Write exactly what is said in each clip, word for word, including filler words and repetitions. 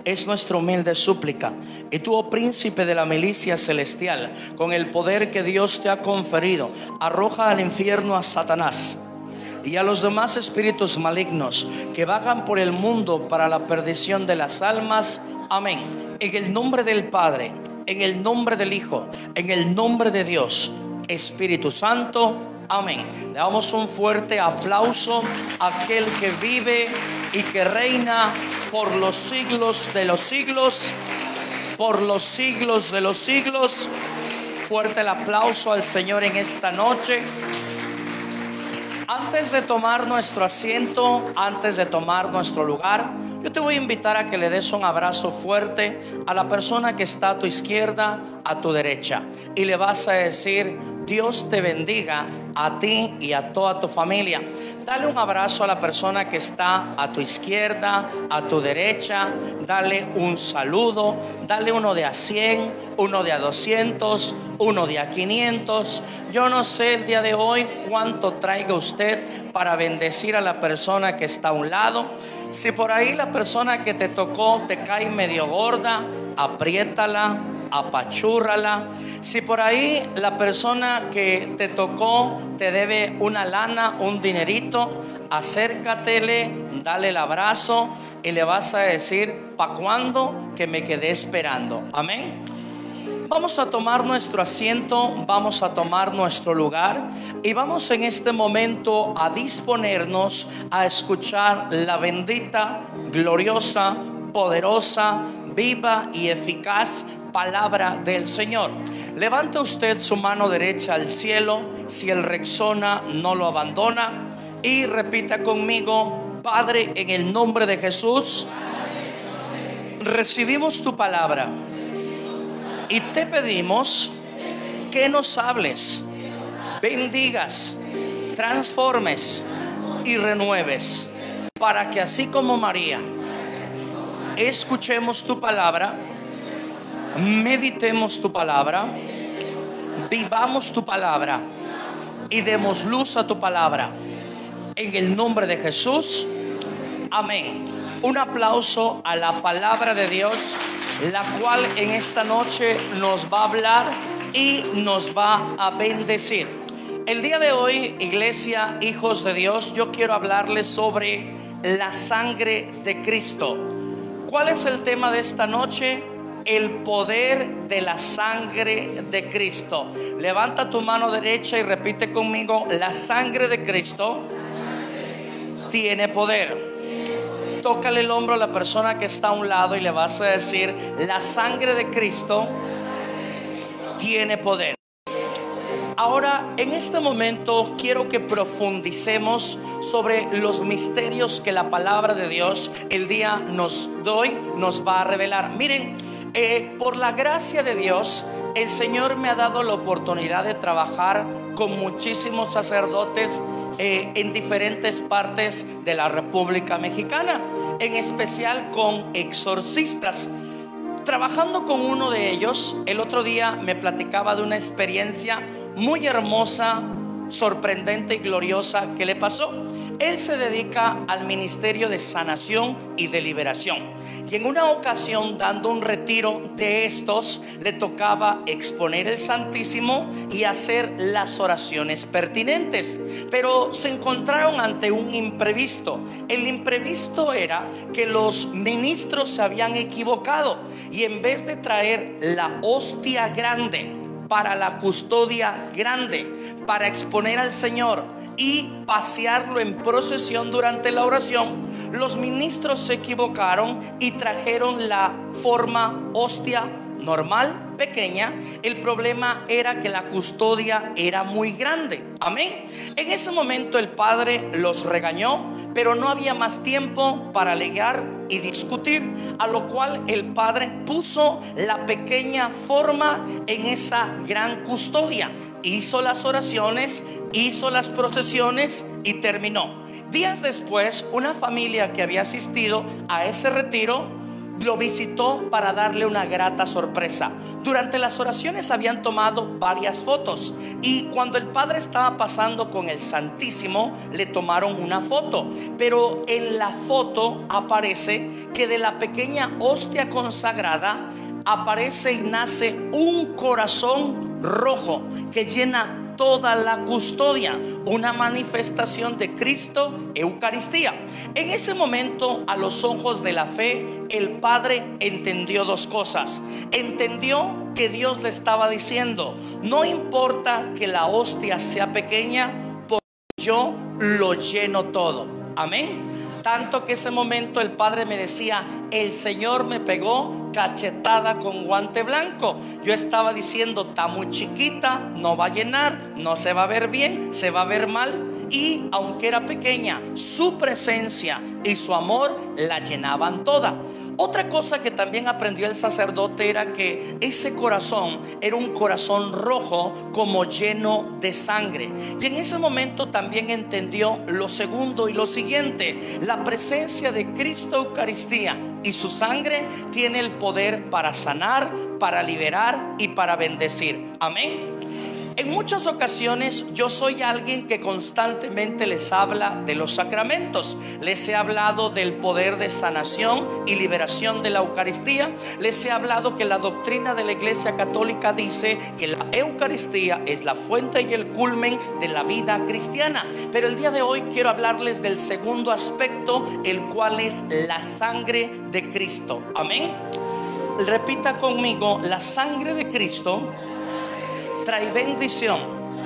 es nuestra humilde súplica. Y tú, oh príncipe de la milicia celestial, con el poder que Dios te ha conferido, arroja al infierno a Satanás y a los demás espíritus malignos que vagan por el mundo para la perdición de las almas. Amén. En el nombre del Padre, en el nombre del Hijo, en el nombre de Dios, Espíritu Santo. Amén. Le damos un fuerte aplauso a aquel que vive y que reina por los siglos de los siglos, por los siglos de los siglos. Fuerte el aplauso al Señor en esta noche. Antes de tomar nuestro asiento, antes de tomar nuestro lugar, yo te voy a invitar a que le des un abrazo fuerte a la persona que está a tu izquierda, a tu derecha, y le vas a decir: Dios te bendiga a ti y a toda tu familia. Dale un abrazo a la persona que está a tu izquierda, a tu derecha. Dale un saludo. Dale uno de a cien, uno de a doscientos, uno de a quinientos. Yo no sé el día de hoy cuánto traiga usted para bendecir a la persona que está a un lado. Si por ahí la persona que te tocó te cae medio gorda, apriétala, apachúrrala. Si por ahí la persona que te tocó te debe una lana, un dinerito, acércatele, dale el abrazo y le vas a decir: ¿pa' cuándo? Que me quedé esperando. Amén. Vamos a tomar nuestro asiento, vamos a tomar nuestro lugar y vamos en este momento a disponernos a escuchar la bendita, gloriosa, poderosa, viva y eficaz palabra del Señor. Levante usted su mano derecha al cielo, si el Rexona no lo abandona, y repita conmigo: Padre, en el nombre de Jesús, recibimos tu palabra y te pedimos que nos hables, bendigas, transformes y renueves, para que así como María escuchemos tu palabra, meditemos tu palabra, vivamos tu palabra y demos luz a tu palabra. En el nombre de Jesús, amén. Un aplauso a la palabra de Dios, la cual en esta noche nos va a hablar y nos va a bendecir. El día de hoy, iglesia, hijos de Dios, yo quiero hablarles sobre la sangre de Cristo. ¿Cuál es el tema de esta noche? El poder de la sangre de Cristo. Levanta tu mano derecha y repite conmigo: la sangre de Cristo tiene poder. Tócale el hombro a la persona que está a un lado y le vas a decir: la sangre de Cristo tiene poder. Ahora, en este momento quiero que profundicemos sobre los misterios que la palabra de Dios el día nos doy nos va a revelar. Miren, eh, por la gracia de Dios, el Señor me ha dado la oportunidad de trabajar con muchísimos sacerdotes eh, en diferentes partes de la República Mexicana, en especial con exorcistas. Trabajando con uno de ellos, el otro día me platicaba de una experiencia muy hermosa, sorprendente y gloriosa que le pasó. Él se dedica al ministerio de sanación y de liberación, y en una ocasión, dando un retiro de estos, le tocaba exponer el Santísimo y hacer las oraciones pertinentes. Pero se encontraron ante un imprevisto. El imprevisto era que los ministros se habían equivocado, y en vez de traer la hostia grande para la custodia grande, para exponer al Señor y pasearlo en procesión durante la oración, los ministros se equivocaron y trajeron la forma hostia normal, pequeña. El problema era que la custodia era muy grande. Amén. En ese momento el padre los regañó, pero no había más tiempo para alegar y discutir, a lo cual el padre puso la pequeña forma en esa gran custodia, hizo las oraciones, hizo las procesiones y terminó. Días después, una familia que había asistido a ese retiro lo visitó para darle una grata sorpresa. Durante las oraciones habían tomado varias fotos, y cuando el padre estaba pasando con el Santísimo, le tomaron una foto. Pero en la foto aparece que de la pequeña hostia consagrada aparece y nace un corazón rojo que llena toda la custodia, una manifestación de Cristo, Eucaristía. En ese momento, a los ojos de la fe, el padre entendió dos cosas. Entendió que Dios le estaba diciendo: no importa que la hostia sea pequeña, porque yo lo lleno todo. Amén. Tanto que ese momento el padre me decía: el Señor me pegó cachetada con guante blanco. Yo estaba diciendo: está muy chiquita, no va a llenar, no se va a ver bien, se va a ver mal. Y aunque era pequeña, su presencia y su amor la llenaban toda. Otra cosa que también aprendió el sacerdote era que ese corazón era un corazón rojo, como lleno de sangre. Y en ese momento también entendió lo segundo y lo siguiente: la presencia de Cristo, Eucaristía y su sangre tiene el poder para sanar, para liberar y para bendecir. Amén. En muchas ocasiones yo soy alguien que constantemente les habla de los sacramentos. Les he hablado del poder de sanación y liberación de la Eucaristía. Les he hablado que la doctrina de la Iglesia Católica dice que la Eucaristía es la fuente y el culmen de la vida cristiana. Pero el día de hoy quiero hablarles del segundo aspecto, el cual es la sangre de Cristo. Amén. Repita conmigo: la sangre de Cristo trae bendición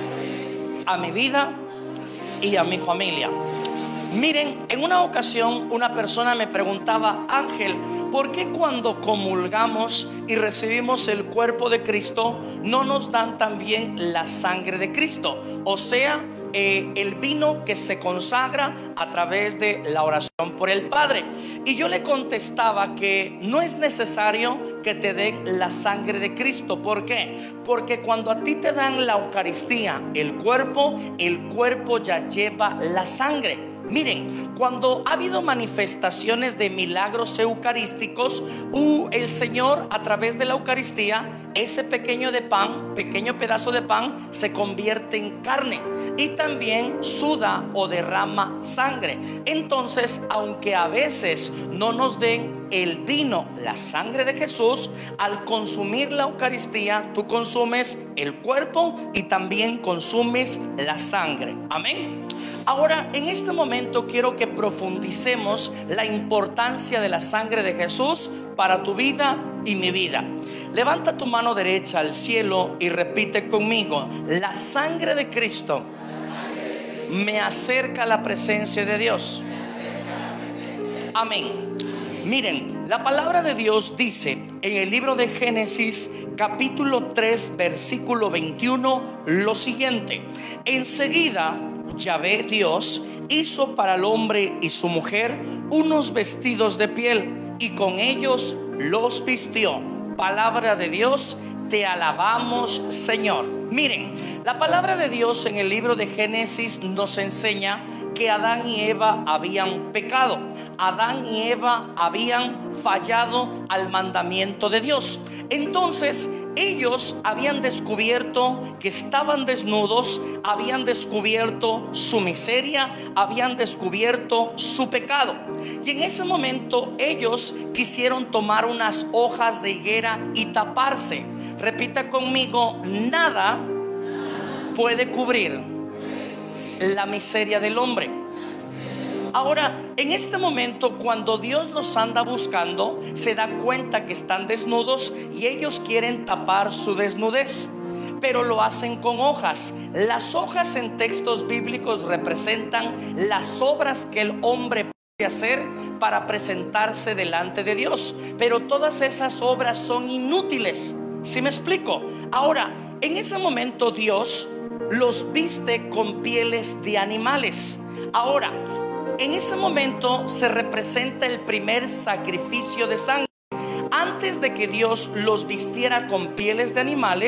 a mi vida y a mi familia. Miren, en una ocasión una persona me preguntaba: Ángel, ¿por qué cuando comulgamos y recibimos el cuerpo de Cristo no nos dan también la sangre de Cristo? O sea, eh, el vino que se consagra a través de la oración por el Padre. Y yo le contestaba que no es necesario que te den la sangre de Cristo. ¿Por qué? Porque cuando a ti te dan la Eucaristía, el cuerpo, el cuerpo ya lleva la sangre. Miren, cuando ha habido manifestaciones de milagros eucarísticos, uh, el Señor a través de la Eucaristía, ese pequeño de pan, pequeño pedazo de pan, se convierte en carne y también suda o derrama sangre. Entonces, aunque a veces no nos den el vino, la sangre de Jesús, al consumir la Eucaristía, tú consumes el cuerpo y también consumes la sangre. Amén. Ahora, en este momento quiero que profundicemos la importancia de la sangre de Jesús para tu vida y mi vida. Levanta tu mano derecha al cielo y repite conmigo: la sangre de Cristo me acerca a la presencia de Dios. Amén. Miren, la palabra de Dios dice en el libro de Génesis capítulo tres versículo veintiuno lo siguiente: enseguida Yahvé Dios hizo para el hombre y su mujer unos vestidos de piel y con ellos los vistió. Palabra de Dios, te alabamos, Señor. Miren, la palabra de Dios en el libro de Génesis nos enseña que Adán y Eva habían pecado. Adán y Eva habían fallado al mandamiento de Dios. Entonces ellos habían descubierto que estaban desnudos, habían descubierto su miseria, habían descubierto su pecado. Y en ese momento ellos quisieron tomar unas hojas de higuera y taparse. Repita conmigo: nada puede cubrir la miseria del hombre. Ahora, en este momento, cuando Dios los anda buscando, se da cuenta que están desnudos y ellos quieren tapar su desnudez, pero lo hacen con hojas. Las hojas en textos bíblicos representan las obras que el hombre puede hacer para presentarse delante de Dios, pero todas esas obras son inútiles. ¿Sí me explico? Ahora, en ese momento Dios los viste con pieles de animales. Ahora, en ese momento se representa el primer sacrificio de sangre. Antes de que Dios los vistiera con pieles de animales,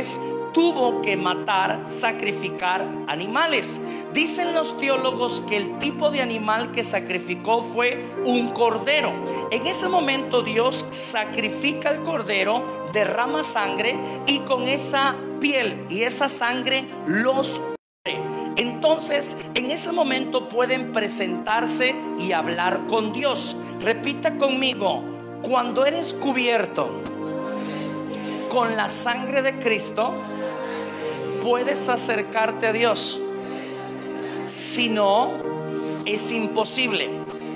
tuvo que matar, sacrificar animales. Dicen los teólogos que el tipo de animal que sacrificó fue un cordero. En ese momento Dios sacrifica el cordero, derrama sangre y con esa piel y esa sangre los cubre. Entonces en ese momento pueden presentarse y hablar con Dios. Repita conmigo: cuando eres cubierto con la sangre de Cristo, puedes acercarte a Dios. Si no, es imposible.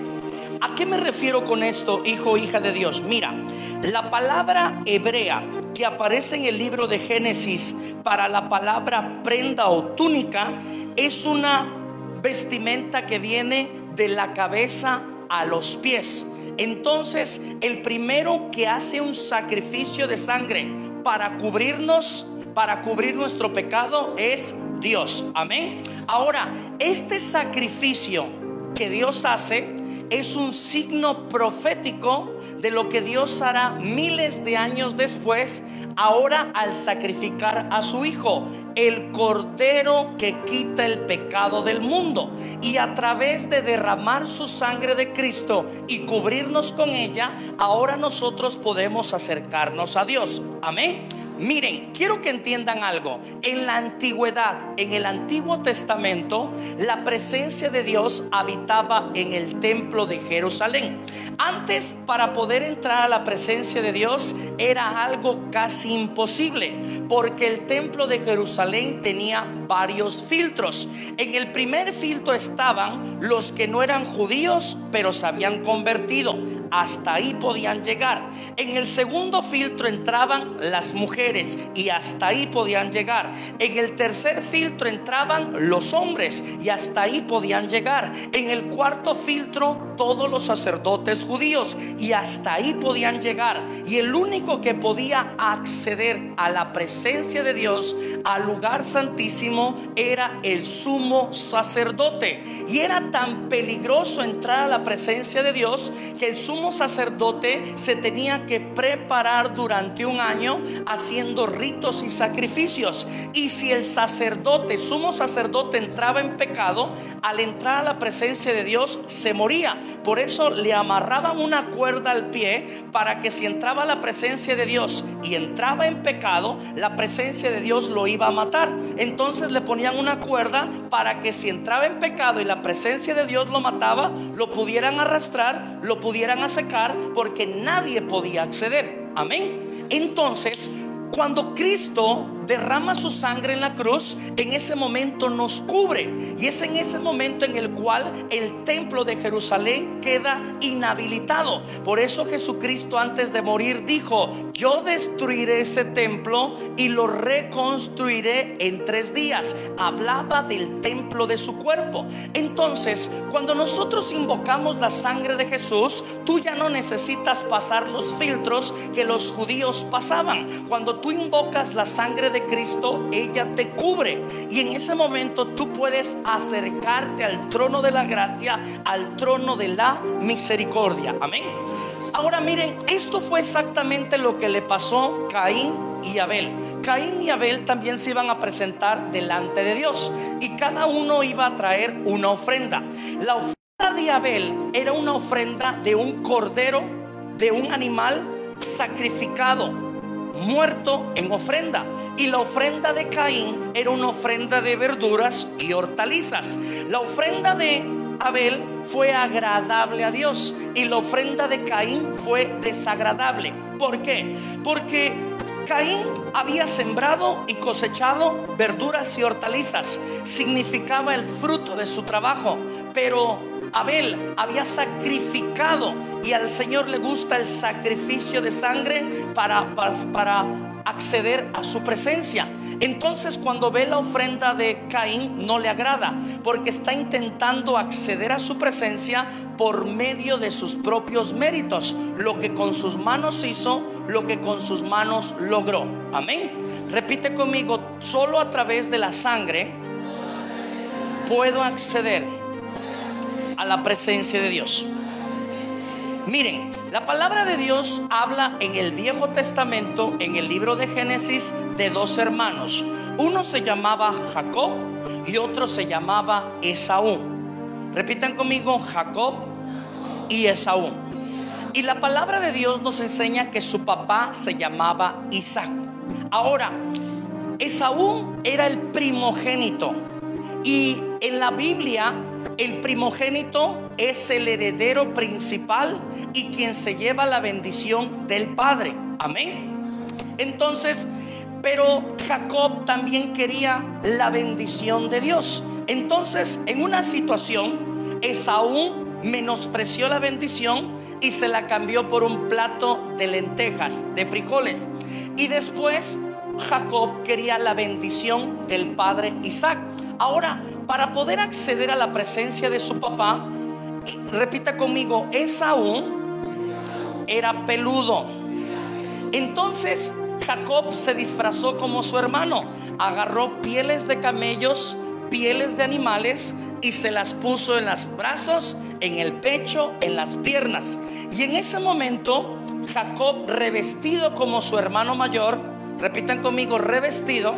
¿A qué me refiero con esto, hijo o hija de Dios? Mira, la palabra hebrea que aparece en el libro de Génesis para la palabra prenda o túnica es una vestimenta que viene de la cabeza a los pies. Entonces, el primero que hace un sacrificio de sangre para cubrirnos, para cubrir nuestro pecado, es Dios. Amén. Ahora, este sacrificio que Dios hace es un signo profético de lo que Dios hará miles de años después, ahora al sacrificar a su Hijo, el Cordero que quita el pecado del mundo. Y a través de derramar su sangre de Cristo y cubrirnos con ella, ahora nosotros podemos acercarnos a Dios. Amén. Miren, quiero que entiendan algo. En la antigüedad, en el Antiguo Testamento, la presencia de Dios habitaba en el templo de Jerusalén. Antes, para poder entrar a la presencia de Dios era algo casi imposible, porque el templo de Jerusalén tenía varios filtros. En el primer filtro estaban los que no eran judíos pero se habían convertido. Hasta ahí podían llegar. En el segundo filtro entraban las mujeres y hasta ahí podían llegar. En el tercer filtro entraban los hombres y hasta ahí podían llegar. En el cuarto filtro todos los sacerdotes judíos y hasta ahí podían llegar. Y el único que podía acceder a la presencia de Dios, al lugar santísimo, era el sumo sacerdote. Y era tan peligroso entrar a la presencia de Dios que el sumo sacerdote se tenía que preparar durante un año haciendo ritos y sacrificios. Y si el sacerdote, sumo sacerdote, entraba en pecado, al entrar a la presencia de Dios se moría. Por eso le amarraban una cuerda al pie para que si entraba a la presencia de Dios y entraba en pecado, la presencia de Dios lo iba a matar. Entonces le ponían una cuerda para que si entraba en pecado y la presencia de Dios lo mataba, lo pudieran arrastrar, lo pudieran asecar, porque nadie podía acceder. Amén. Entonces, cuando Cristo derrama su sangre en la cruz, en ese momento nos cubre. Y es en ese momento en el cual el templo de Jerusalén queda inhabilitado. Por eso Jesucristo antes de morir dijo: yo destruiré ese templo y lo reconstruiré en tres días. Hablaba del templo de su cuerpo. Entonces, cuando nosotros invocamos la sangre de Jesús, tú ya no necesitas pasar los filtros que los judíos pasaban. Cuando tú invocas la sangre de Cristo, ella te cubre. Y en ese momento tú puedes acercarte al trono de la gracia, al trono de la misericordia. Amén. Ahora miren, esto fue exactamente lo que le pasó a Caín y Abel. Caín y Abel también se iban a presentar delante de Dios y cada uno iba a traer una ofrenda. La ofrenda de Abel era una ofrenda de un cordero, de un animal sacrificado, muerto en ofrenda. Y la ofrenda de Caín era una ofrenda de verduras y hortalizas. La ofrenda de Abel fue agradable a Dios y la ofrenda de Caín fue desagradable. ¿Por qué? Porque Caín había sembrado y cosechado verduras y hortalizas, significaba el fruto de su trabajo. Pero Abel había sacrificado, y al Señor le gusta el sacrificio de sangre para, para, para acceder a su presencia. Entonces cuando ve la ofrenda de Caín no le agrada, porque está intentando acceder a su presencia por medio de sus propios méritos, lo que con sus manos hizo, lo que con sus manos logró. Amén. Repite conmigo: solo a través de la sangre puedo acceder a la presencia de Dios. Miren, la palabra de Dios habla en el Viejo Testamento, en el libro de Génesis, de dos hermanos. Uno se llamaba Jacob y otro se llamaba Esaú. Repitan conmigo: Jacob y Esaú. Y la palabra de Dios nos enseña que su papá se llamaba Isaac. Ahora, Esaú era el primogénito, y en la Biblia el primogénito es el heredero principal y quien se lleva la bendición del padre. Amén. Entonces, pero Jacob también quería la bendición de Dios. Entonces, en una situación, Esaú menospreció la bendición y se la cambió por un plato de lentejas, de frijoles. Y después Jacob quería la bendición del padre Isaac. Ahora, para poder acceder a la presencia de su papá, repita conmigo: Esaú era peludo. Entonces Jacob se disfrazó como su hermano, agarró pieles de camellos, pieles de animales, y se las puso en los brazos, en el pecho, en las piernas. Y en ese momento Jacob, revestido como su hermano mayor, repitan conmigo: revestido,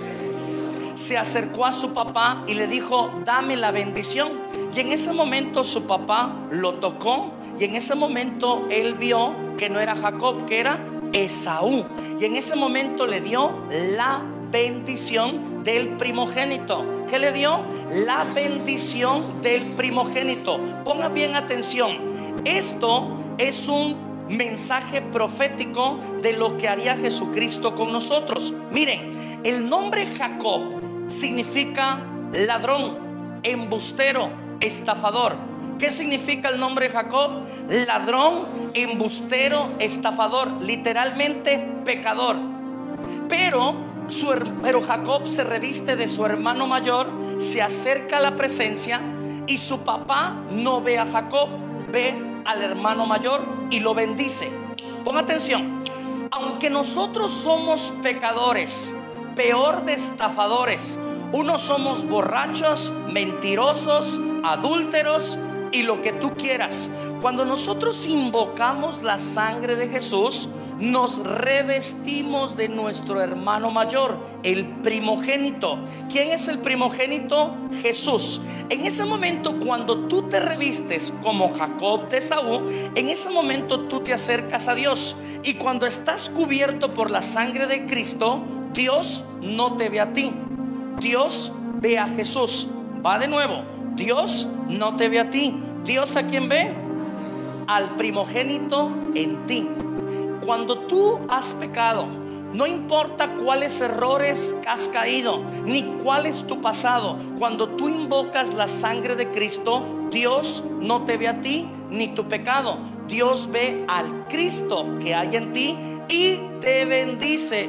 se acercó a su papá y le dijo: dame la bendición. Y en ese momento su papá lo tocó, y en ese momento él vio que no era Jacob, que era Esaú. Y en ese momento le dio la bendición del primogénito. ¿Qué le dio? La bendición del primogénito. Ponga bien atención. Esto es un mensaje profético de lo que haría Jesucristo con nosotros. Miren, el nombre Jacob significa ladrón, embustero, estafador. ¿Qué significa el nombre Jacob? Ladrón, embustero, estafador, literalmente pecador. Pero, su, pero Jacob se reviste de su hermano mayor, se acerca a la presencia, y su papá no ve a Jacob, ve al hermano mayor y lo bendice. Ponga atención: aunque nosotros somos pecadores, peor de estafadores, unos somos borrachos, mentirosos, adúlteros y lo que tú quieras, cuando nosotros invocamos la sangre de Jesús, nos revestimos de nuestro hermano mayor, el primogénito. ¿Quién es el primogénito? Jesús. En ese momento, cuando tú te revistes como Jacob de Esaú, en ese momento tú te acercas a Dios. Y cuando estás cubierto por la sangre de Cristo, Dios no te ve a ti, Dios ve a Jesús. Va de nuevo: Dios no te ve a ti, Dios ¿a quién ve? Al primogénito en ti. Cuando tú has pecado, no importa cuáles errores has caído, ni cuál es tu pasado, cuando tú invocas la sangre de Cristo, Dios no te ve a ti ni tu pecado. Dios ve al Cristo que hay en ti y te bendice.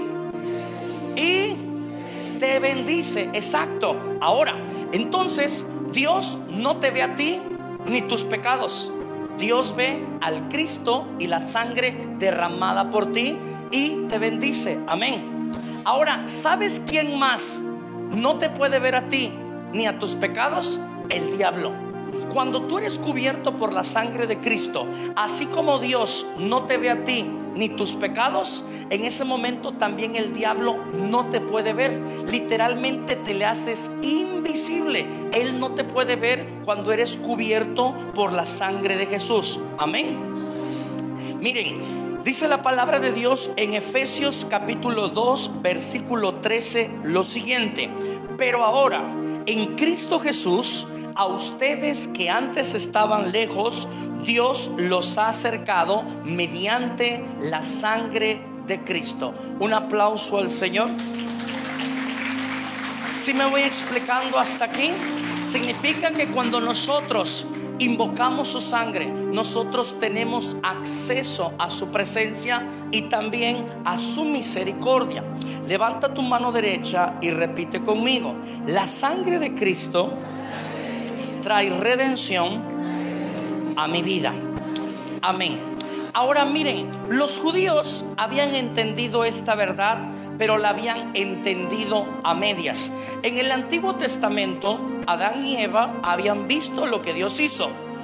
Y, y te bendice. Exacto. Ahora, entonces, Dios no te ve a ti ni tus pecados. Dios ve al Cristo y la sangre derramada por ti y te bendice. Amén. Ahora, ¿sabes quién más no te puede ver a ti ni a tus pecados? El diablo. Cuando tú eres cubierto por la sangre de Cristo, así como Dios no te ve a ti ni tus pecados, en ese momento también el diablo no te puede ver. Literalmente te le haces invisible. Él no te puede ver cuando eres cubierto por la sangre de Jesús. Amén. Miren, dice la palabra de Dios en Efesios capítulo dos versículo trece lo siguiente: pero ahora en Cristo Jesús, a ustedes que antes estaban lejos, Dios los ha acercado mediante la sangre de Cristo. Un aplauso al Señor. Si me voy explicando hasta aquí, significa que cuando nosotros invocamos su sangre, nosotros tenemos acceso a su presencia y también a su misericordia. Levanta tu mano derecha y repite conmigo: la sangre de Cristo trae redención a mi vida. Amén. Ahora miren, los judíos habían entendido esta verdad, pero la habían entendido a medias. En el Antiguo Testamento, Adán y Eva habían visto lo que Dios hizo.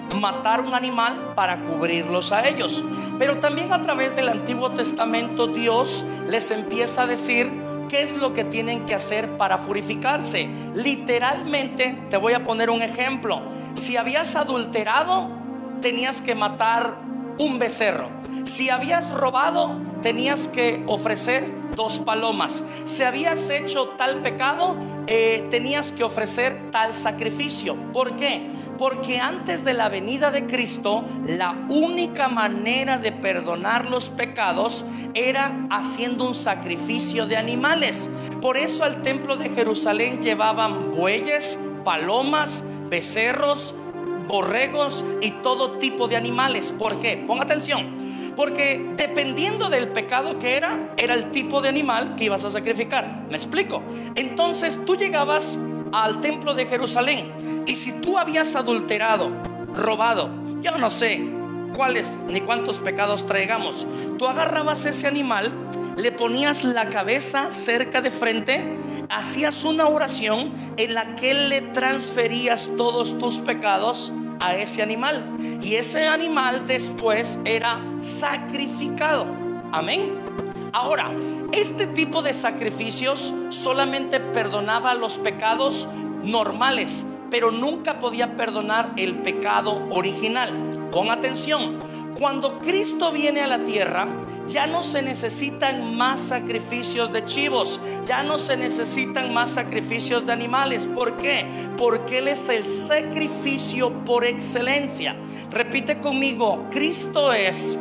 matar un animal para cubrirlos a ellos. Pero también a través del Antiguo Testamento Dios les empieza a decir qué es lo que tienen que hacer para purificarse. Literalmente, te voy a poner un ejemplo. Si habías adulterado, tenías que matar un becerro. Si habías robado, tenías que ofrecer dos palomas. Si habías hecho tal pecado, eh, tenías que ofrecer tal sacrificio. ¿Por qué? Porque antes de la venida de Cristo, la única manera de perdonar los pecados era haciendo un sacrificio de animales. Por eso al templo de Jerusalén llevaban bueyes, palomas, becerros, borregos y todo tipo de animales. ¿Por qué? Pon atención. Porque dependiendo del pecado que era, era el tipo de animal que ibas a sacrificar. ¿Me explico? Entonces tú llegabas al templo de Jerusalén, y si tú habías adulterado, robado, yo no sé cuáles ni cuántos pecados traigamos, tú agarrabas ese animal, le ponías la cabeza cerca de frente, hacías una oración en la que le transferías todos tus pecados a ese animal, y ese animal después era sacrificado. Amén. Ahora, este tipo de sacrificios solamente perdonaba los pecados normales, pero nunca podía perdonar el pecado original. Pon atención, cuando Cristo viene a la tierra, ya no se necesitan más sacrificios de chivos, ya no se necesitan más sacrificios de animales. ¿Por qué? Porque Él es el sacrificio por excelencia. Repite conmigo: Cristo es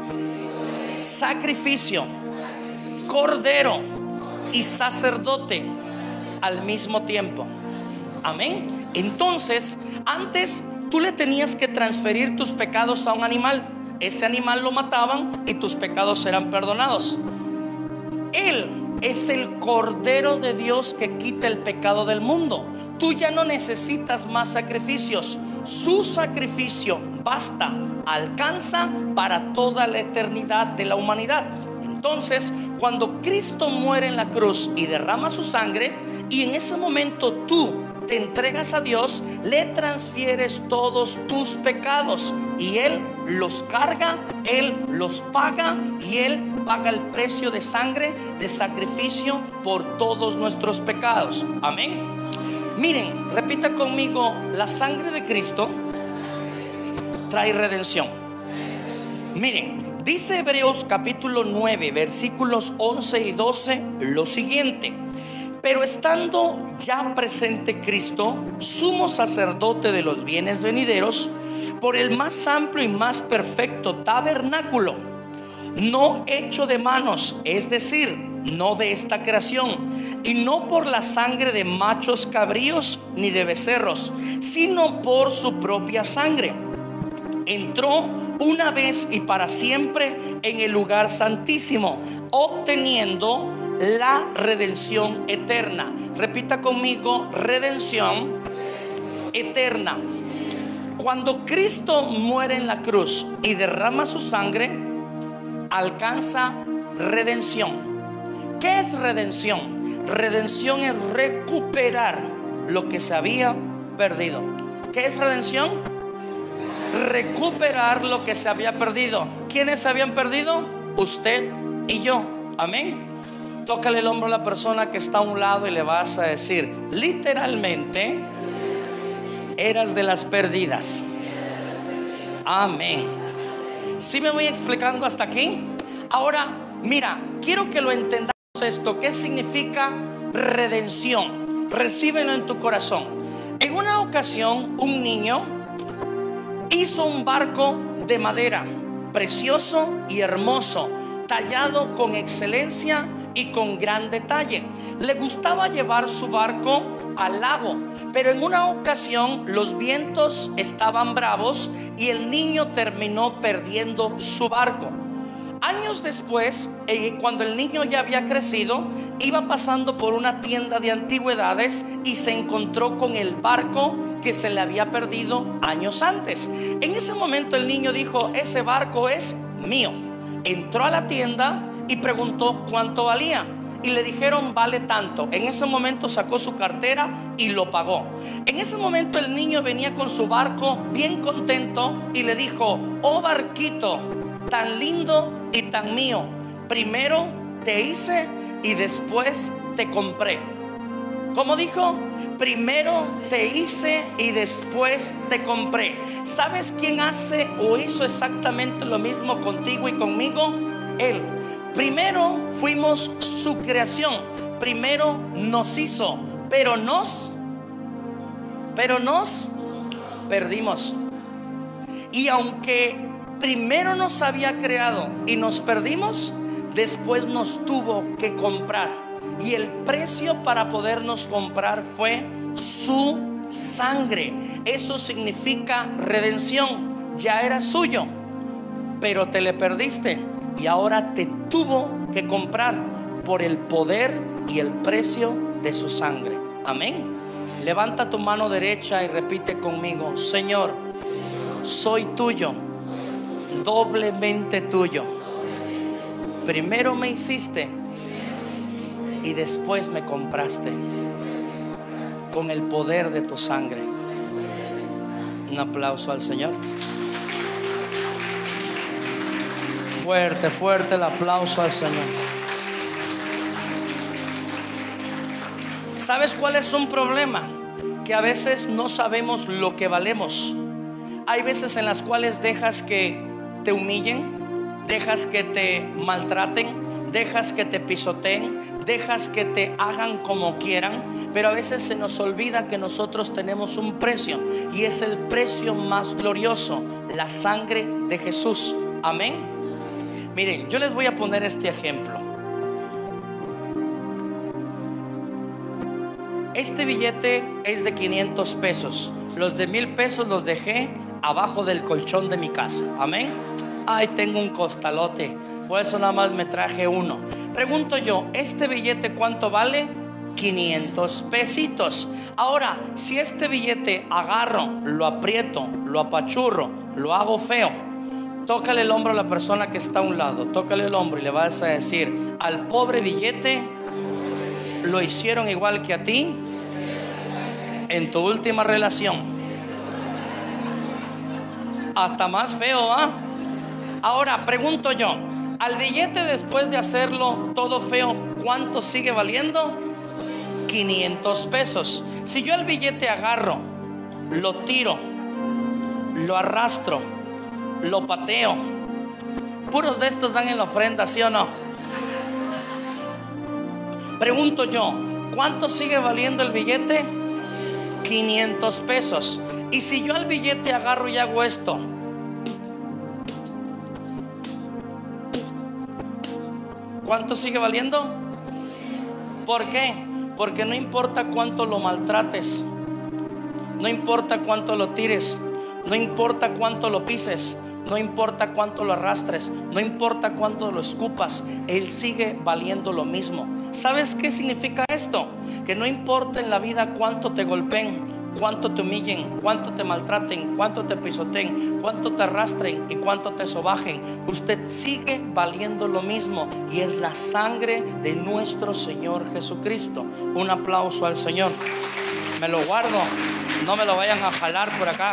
sacrificio, cordero y sacerdote al mismo tiempo. Amén. Entonces, antes tú le tenías que transferir tus pecados a un animal. Ese animal lo mataban y tus pecados eran perdonados. Él es el Cordero de Dios que quita el pecado del mundo. Tú ya no necesitas más sacrificios. Su sacrificio basta, alcanza para toda la eternidad de la humanidad. Entonces, cuando Cristo muere en la cruz y derrama su sangre, y en ese momento tú te entregas a Dios, le transfieres todos tus pecados y Él los carga, Él los paga, y Él paga el precio de sangre, de sacrificio por todos nuestros pecados. Amén. Miren, repita conmigo: la sangre de Cristo trae redención. Miren, dice Hebreos capítulo nueve, versículos once y doce lo siguiente: pero estando ya presente Cristo, sumo sacerdote de los bienes venideros, por el más amplio y más perfecto tabernáculo, no hecho de manos, es decir, no de esta creación, y no por la sangre de machos cabríos ni de becerros, sino por su propia sangre, entró una vez y para siempre en el lugar santísimo, obteniendo la redención eterna. Repita conmigo: redención eterna. Cuando Cristo muere en la cruz y derrama su sangre, alcanza redención. ¿Qué es redención? Redención es recuperar lo que se había perdido. ¿Qué es redención? Recuperar lo que se había perdido. ¿Quiénes se habían perdido? Usted y yo. Amén. Tócale el hombro a la persona que está a un lado y le vas a decir: literalmente eras de las perdidas. Amén. ¿Sí me voy explicando hasta aquí? Ahora, mira, quiero que lo entendamos esto. ¿Qué significa redención? Recíbelo en tu corazón. En una ocasión, un niño hizo un barco de madera precioso y hermoso, tallado con excelencia y con gran detalle. Le gustaba llevar su barco al lago, pero en una ocasión los vientos estaban bravos y el niño terminó perdiendo su barco. Años después, eh, cuando el niño ya había crecido, iba pasando por una tienda de antigüedades y se encontró con el barco que se le había perdido años antes. En ese momento el niño dijo: ese barco es mío. Entró a la tienda y preguntó cuánto valía. y le dijeron vale tanto. En ese momento sacó su cartera y lo pagó. En ese momento el niño venía con su barco bien contento y le dijo: oh barquito tan lindo y tan mío, primero te hice y después te compré. ¿Cómo dijo? Primero te hice y después te compré. ¿Sabes quién hace o hizo exactamente lo mismo contigo y conmigo? Él. Primero fuimos su creación. Primero nos hizo, pero nos Pero nos perdimos. Y aunque primero nos había creado y nos perdimos, después nos tuvo que comprar. Y el precio para podernos comprar fue su sangre. Eso significa redención. Ya era suyo, pero te le perdiste y ahora te tuvo que comprar por el poder y el precio de su sangre. Amén. Levanta tu mano derecha y repite conmigo: Señor, soy tuyo, doblemente tuyo. Primero me hiciste y después me compraste con el poder de tu sangre. Un aplauso al Señor. Fuerte, fuerte el aplauso al Señor. ¿Sabes cuál es un problema? Que a veces no sabemos lo que valemos. Hay veces en las cuales dejas que te humillen, dejas que te maltraten, dejas que te pisoteen, dejas que te hagan como quieran, pero a veces se nos olvida que nosotros tenemos un precio, y es el precio más glorioso, la sangre de Jesús. Amén. Miren, yo les voy a poner este ejemplo. Este billete es de quinientos pesos. Los de mil pesos los dejé abajo del colchón de mi casa. Amén. Ay, tengo un costalote, por eso nada más me traje uno. Pregunto yo, ¿este billete cuánto vale? quinientos pesitos. Ahora, si este billete agarro, lo aprieto, lo apachurro, lo hago feo, tócale el hombro a la persona que está a un lado, tócale el hombro y le vas a decir: al pobre billete lo hicieron igual que a ti en tu última relación. Hasta más feo, ¿ah? Ahora pregunto yo, al billete, después de hacerlo todo feo, ¿cuánto sigue valiendo? quinientos pesos. Si yo el billete agarro, lo tiro, lo arrastro, lo pateo, puros de estos dan en la ofrenda, ¿sí o no? Pregunto yo, ¿cuánto sigue valiendo el billete? quinientos pesos. Y si yo al billete agarro y hago esto, ¿cuánto sigue valiendo? ¿Por qué? Porque no importa cuánto lo maltrates, no importa cuánto lo tires, no importa cuánto lo pises, no importa cuánto lo arrastres, no importa cuánto lo escupas, él sigue valiendo lo mismo. ¿Sabes qué significa esto? Que no importa en la vida cuánto te golpeen, cuánto te humillen, cuánto te maltraten, cuánto te pisoteen, cuánto te arrastren y cuánto te sobajen, usted sigue valiendo lo mismo, y es la sangre de nuestro Señor Jesucristo. Un aplauso al Señor. Me lo guardo, no me lo vayan a jalar por acá.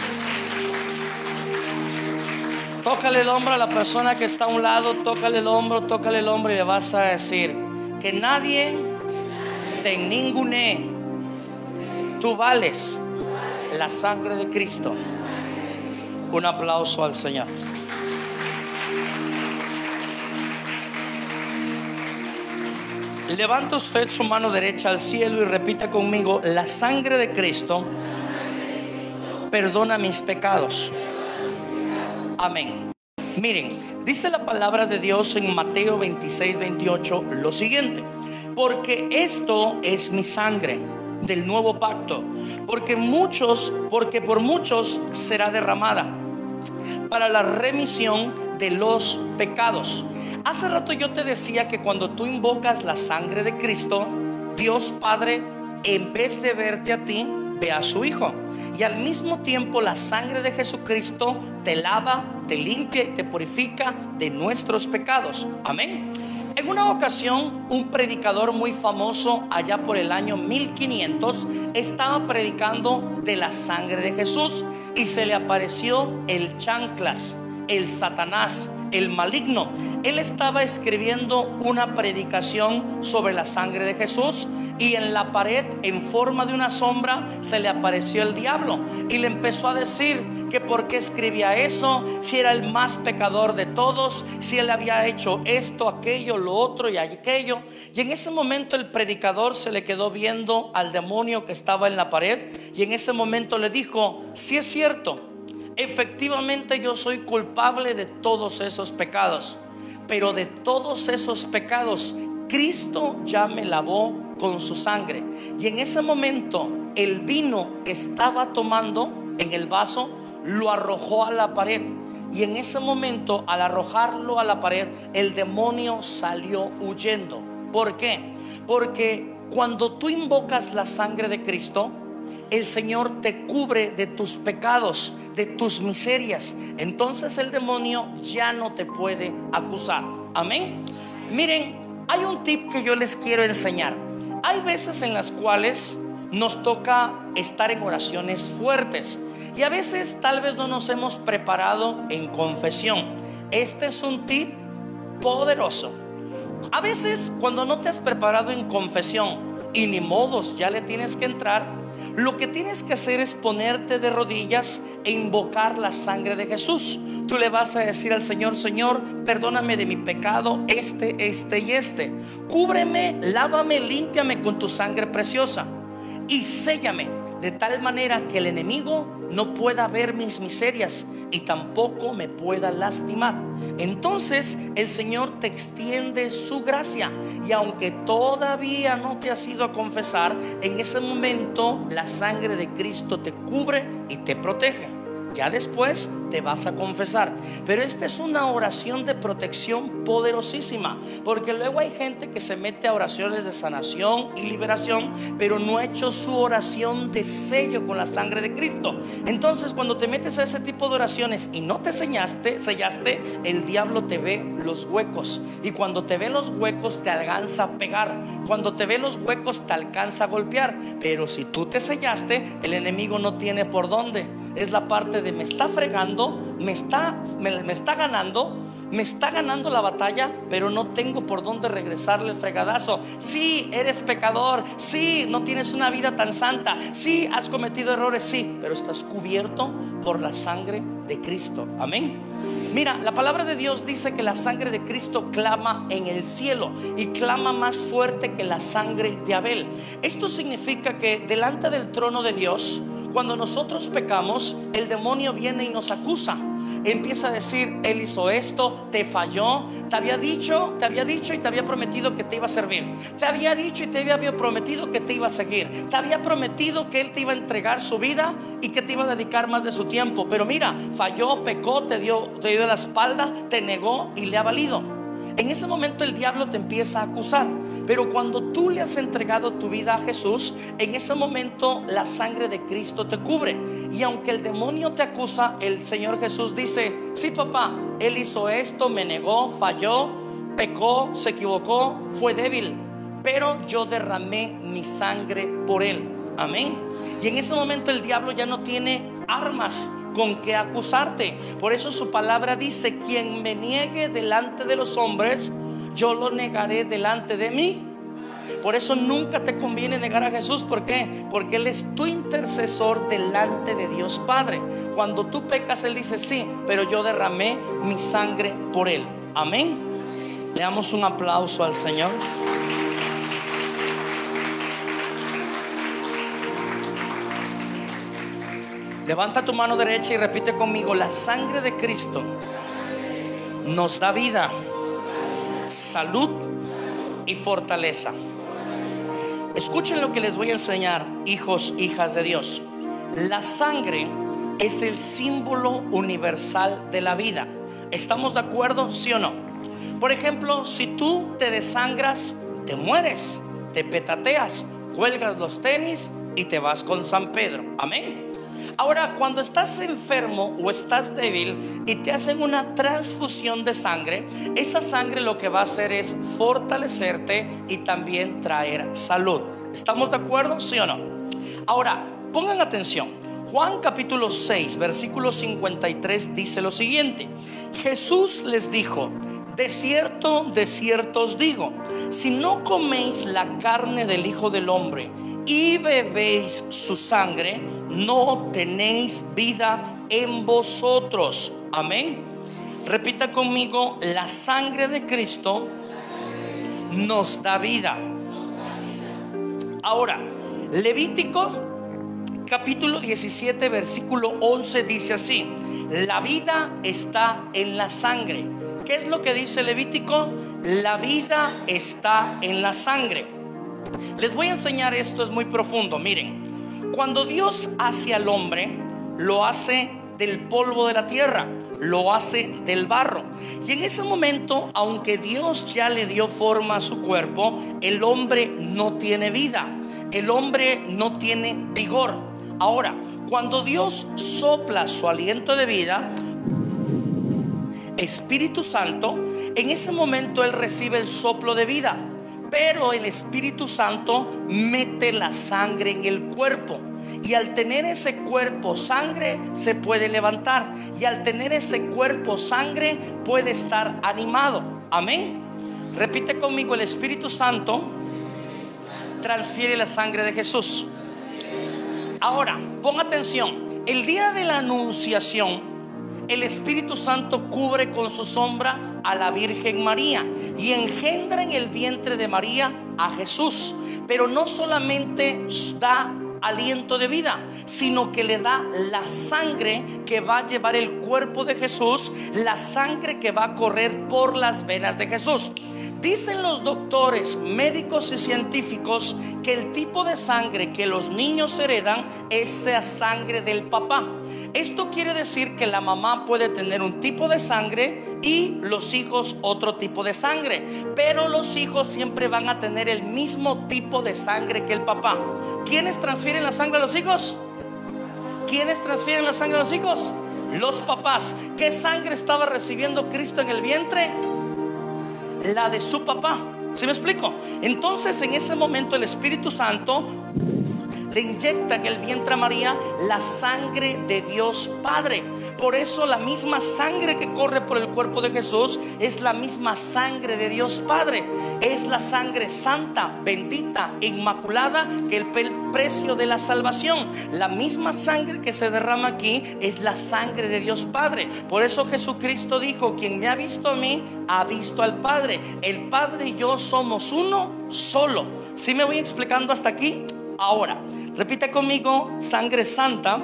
Tócale el hombro a la persona que está a un lado, tócale el hombro, tócale el hombro y le vas a decir: que nadie te ningunee. Tú vales la sangre de Cristo. Un aplauso al Señor. Levanta usted su mano derecha al cielo y repita conmigo: la sangre de Cristo perdona mis pecados. Amén. Miren, dice la palabra de Dios en Mateo veintiséis, veintiocho lo siguiente: porque esto es mi sangre del nuevo pacto, porque muchos, porque por muchos será derramada para la remisión de los pecados. Hace rato yo te decía que cuando tú invocas la sangre de Cristo, Dios Padre, en vez de verte a ti, ve a su Hijo. Y al mismo tiempo la sangre de Jesucristo te lava, te limpia y te purifica de nuestros pecados. Amén. En una ocasión, un predicador muy famoso allá por el año mil quinientos estaba predicando de la sangre de Jesús y se le apareció el chanclas, el Satanás, el maligno. Él estaba escribiendo una predicación sobre la sangre de Jesús y en la pared, en forma de una sombra, se le apareció el diablo y le empezó a decir que por qué escribía eso, si era el más pecador de todos, si él había hecho esto, aquello, lo otro y aquello. Y en ese momento el predicador se le quedó viendo al demonio que estaba en la pared y en ese momento le dijo: si es cierto, efectivamente yo soy culpable de todos esos pecados, pero de todos esos pecados Cristo ya me lavó con su sangre. Y en ese momento el vino que estaba tomando en el vaso lo arrojó a la pared. Y en ese momento, al arrojarlo a la pared, el demonio salió huyendo. ¿Por qué? Porque cuando tú invocas la sangre de Cristo, el Señor te cubre de tus pecados, de tus miserias. Entonces el demonio ya no te puede acusar. Amén. Miren, hay un tip que yo les quiero enseñar. Hay veces en las cuales nos toca estar en oraciones fuertes y a veces tal vez no nos hemos preparado en confesión. Este es un tip poderoso. A veces cuando no te has preparado en confesión y ni modos, ya le tienes que entrar, lo que tienes que hacer es ponerte de rodillas e invocar la sangre de Jesús. Tú le vas a decir al Señor: Señor, perdóname de mi pecado, este, este y este. Cúbreme, lávame, límpiame con tu sangre preciosa y séllame de tal manera que el enemigo no pueda ver mis miserias y tampoco me pueda lastimar. Entonces el Señor te extiende su gracia, y aunque todavía no te has ido a confesar, en ese momento la sangre de Cristo te cubre y te protege. Ya después te vas a confesar. Pero esta es una oración de protección poderosísima, porque luego hay gente que se mete a oraciones de sanación y liberación, pero no ha hecho su oración de sello con la sangre de Cristo. Entonces cuando te metes a ese tipo de oraciones y no te sellaste, sellaste, el diablo te ve los huecos, y cuando te ve los huecos te alcanza a pegar. Cuando te ve los huecos te alcanza a golpear. Pero si tú te sellaste, el enemigo no tiene por dónde. Es la parte de: me está fregando, me está, me, me está ganando, me está ganando la batalla, pero no tengo por dónde regresarle el fregadazo. Sí, eres pecador, sí, no tienes una vida tan santa, sí, has cometido errores, sí, pero estás cubierto por la sangre de Cristo. Amén. Mira, la palabra de Dios dice que la sangre de Cristo clama en el cielo y clama más fuerte que la sangre de Abel. Esto significa que delante del trono de Dios, cuando nosotros pecamos, el demonio viene y nos acusa. Empieza a decir: él hizo esto, te falló, te había dicho, te había dicho y te había prometido que te iba a servir, te había dicho y te había prometido que te iba a seguir, te había prometido que él te iba a entregar su vida y que te iba a dedicar más de su tiempo. Pero mira, falló, pecó, te dio, te dio la espalda, te negó y le ha valido. En ese momento el diablo te empieza a acusar. Pero cuando tú le has entregado tu vida a Jesús, en ese momento la sangre de Cristo te cubre. Y aunque el demonio te acusa, el Señor Jesús dice: sí, papá, él hizo esto, me negó, falló, pecó, se equivocó, fue débil, pero yo derramé mi sangre por él. Amén. Y en ese momento el diablo ya no tiene armas con que acusarte. Por eso su palabra dice: quien me niegue delante de los hombres, yo lo negaré delante de mí. Por eso nunca te conviene negar a Jesús. ¿Por qué? Porque Él es tu intercesor delante de Dios Padre. Cuando tú pecas, Él dice: sí, pero yo derramé mi sangre por Él. Amén. Le damos un aplauso al Señor. Levanta tu mano derecha y repite conmigo: la sangre de Cristo nos da vida, salud y fortaleza. Escuchen lo que les voy a enseñar, hijos, hijas de Dios. La sangre es el símbolo universal de la vida. ¿Estamos de acuerdo? ¿Sí o no? Por ejemplo, si tú te desangras, te mueres, te petateas, cuelgas los tenis y te vas con San Pedro. Amén. Ahora, cuando estás enfermo o estás débil y te hacen una transfusión de sangre, esa sangre lo que va a hacer es fortalecerte y también traer salud. ¿Estamos de acuerdo? ¿Sí o no? Ahora, pongan atención. Juan capítulo seis, versículo cincuenta y tres dice lo siguiente: Jesús les dijo: de cierto, de cierto os digo, si no coméis la carne del Hijo del Hombre y bebéis su sangre, no tenéis vida en vosotros. Amén. Repita conmigo: la sangre de Cristo nos da vida. Ahora, Levítico capítulo diecisiete, versículo once dice así: la vida está en la sangre. ¿Qué es lo que dice Levítico? La vida está en la sangre. Les voy a enseñar esto, es muy profundo. Miren, cuando Dios hace al hombre, lo hace del polvo de la tierra, lo hace del barro. Y en ese momento, aunque Dios ya le dio forma a su cuerpo, el hombre no tiene vida, el hombre no tiene vigor. Ahora, cuando Dios sopla su aliento de vida, Espíritu Santo, en ese momento él recibe el soplo de vida, pero el Espíritu Santo mete la sangre en el cuerpo, y al tener ese cuerpo sangre se puede levantar, y al tener ese cuerpo sangre puede estar animado. Amén. Repite conmigo: el Espíritu Santo transfiere la sangre de Jesús. Ahora, pon atención. El día de la anunciación, el Espíritu Santo cubre con su sombra a la Virgen María y engendra en el vientre de María a Jesús. Pero no solamente da aliento de vida, sino que le da la sangre que va a llevar el cuerpo de Jesús, la sangre que va a correr por las venas de Jesús. Dicen los doctores, médicos y científicos que el tipo de sangre que los niños heredan es la sangre del papá. Esto quiere decir que la mamá puede tener un tipo de sangre y los hijos otro tipo de sangre, pero los hijos siempre van a tener el mismo tipo de sangre que el papá. ¿Quiénes transfieren la sangre a los hijos? ¿Quiénes transfieren la sangre a los hijos? Los papás. ¿Qué sangre estaba recibiendo Cristo en el vientre? La de su papá. ¿Sí me explico? Entonces en ese momento el Espíritu Santo le inyecta en el vientre a María la sangre de Dios Padre. Por eso la misma sangre que corre por el cuerpo de Jesús es la misma sangre de Dios Padre. Es la sangre santa, bendita, inmaculada, que el precio de la salvación. La misma sangre que se derrama aquí es la sangre de Dios Padre. Por eso Jesucristo dijo: quien me ha visto a mí, ha visto al Padre. El Padre y yo somos uno solo. ¿Sí me voy explicando hasta aquí? Ahora, repite conmigo: sangre santa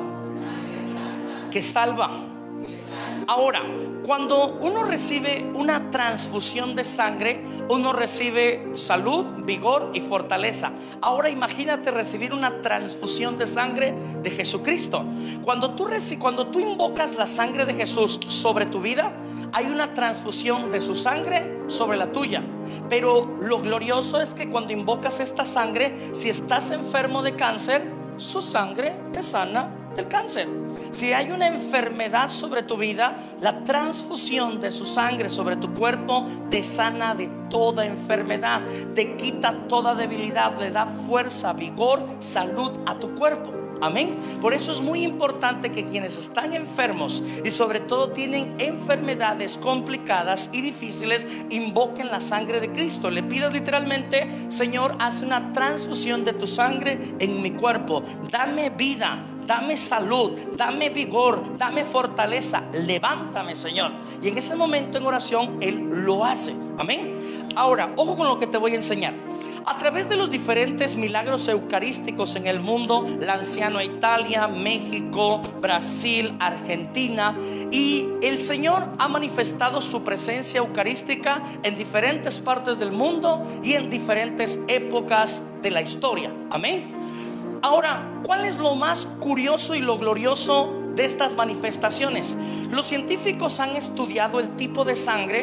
que salva. Ahora, cuando uno recibe una transfusión de sangre, uno recibe salud, vigor y fortaleza. Ahora imagínate recibir una transfusión de sangre de Jesucristo. Cuando tú, cuando tú invocas la sangre de Jesús sobre tu vida, hay una transfusión de su sangre sobre la tuya. Pero lo glorioso es que cuando invocas esta sangre, si estás enfermo de cáncer, su sangre te sana del cáncer. Si hay una enfermedad sobre tu vida, la transfusión de su sangre sobre tu cuerpo te sana de toda enfermedad, te quita toda debilidad, le da fuerza, vigor, salud a tu cuerpo. Amén. Por eso es muy importante que quienes están enfermos y sobre todo tienen enfermedades complicadas y difíciles, invoquen la sangre de Cristo. Le pidas literalmente: Señor, haz una transfusión de tu sangre en mi cuerpo. Dame vida, dame salud, dame vigor, dame fortaleza. Levántame, Señor. Y en ese momento en oración Él lo hace. Amén. Ahora, ojo con lo que te voy a enseñar. A través de los diferentes milagros eucarísticos en el mundo, la anciana Italia, México, Brasil, Argentina, y el Señor ha manifestado su presencia eucarística en diferentes partes del mundo y en diferentes épocas de la historia. Amén. Ahora, ¿cuál es lo más curioso y lo glorioso de estas manifestaciones? Los científicos han estudiado el tipo de sangre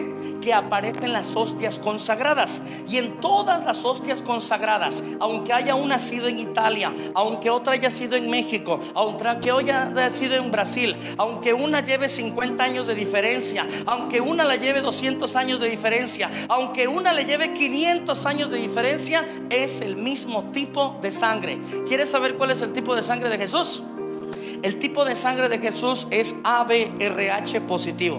que aparecen las hostias consagradas. Y en todas las hostias consagradas, aunque haya una sido en Italia, aunque otra haya sido en México, aunque haya sido en Brasil, aunque una lleve cincuenta años de diferencia, aunque una la lleve doscientos años de diferencia, aunque una le lleve quinientos años de diferencia, es el mismo tipo de sangre. ¿Quieres saber cuál es el tipo de sangre de Jesús? El tipo de sangre de Jesús es A B R H positivo.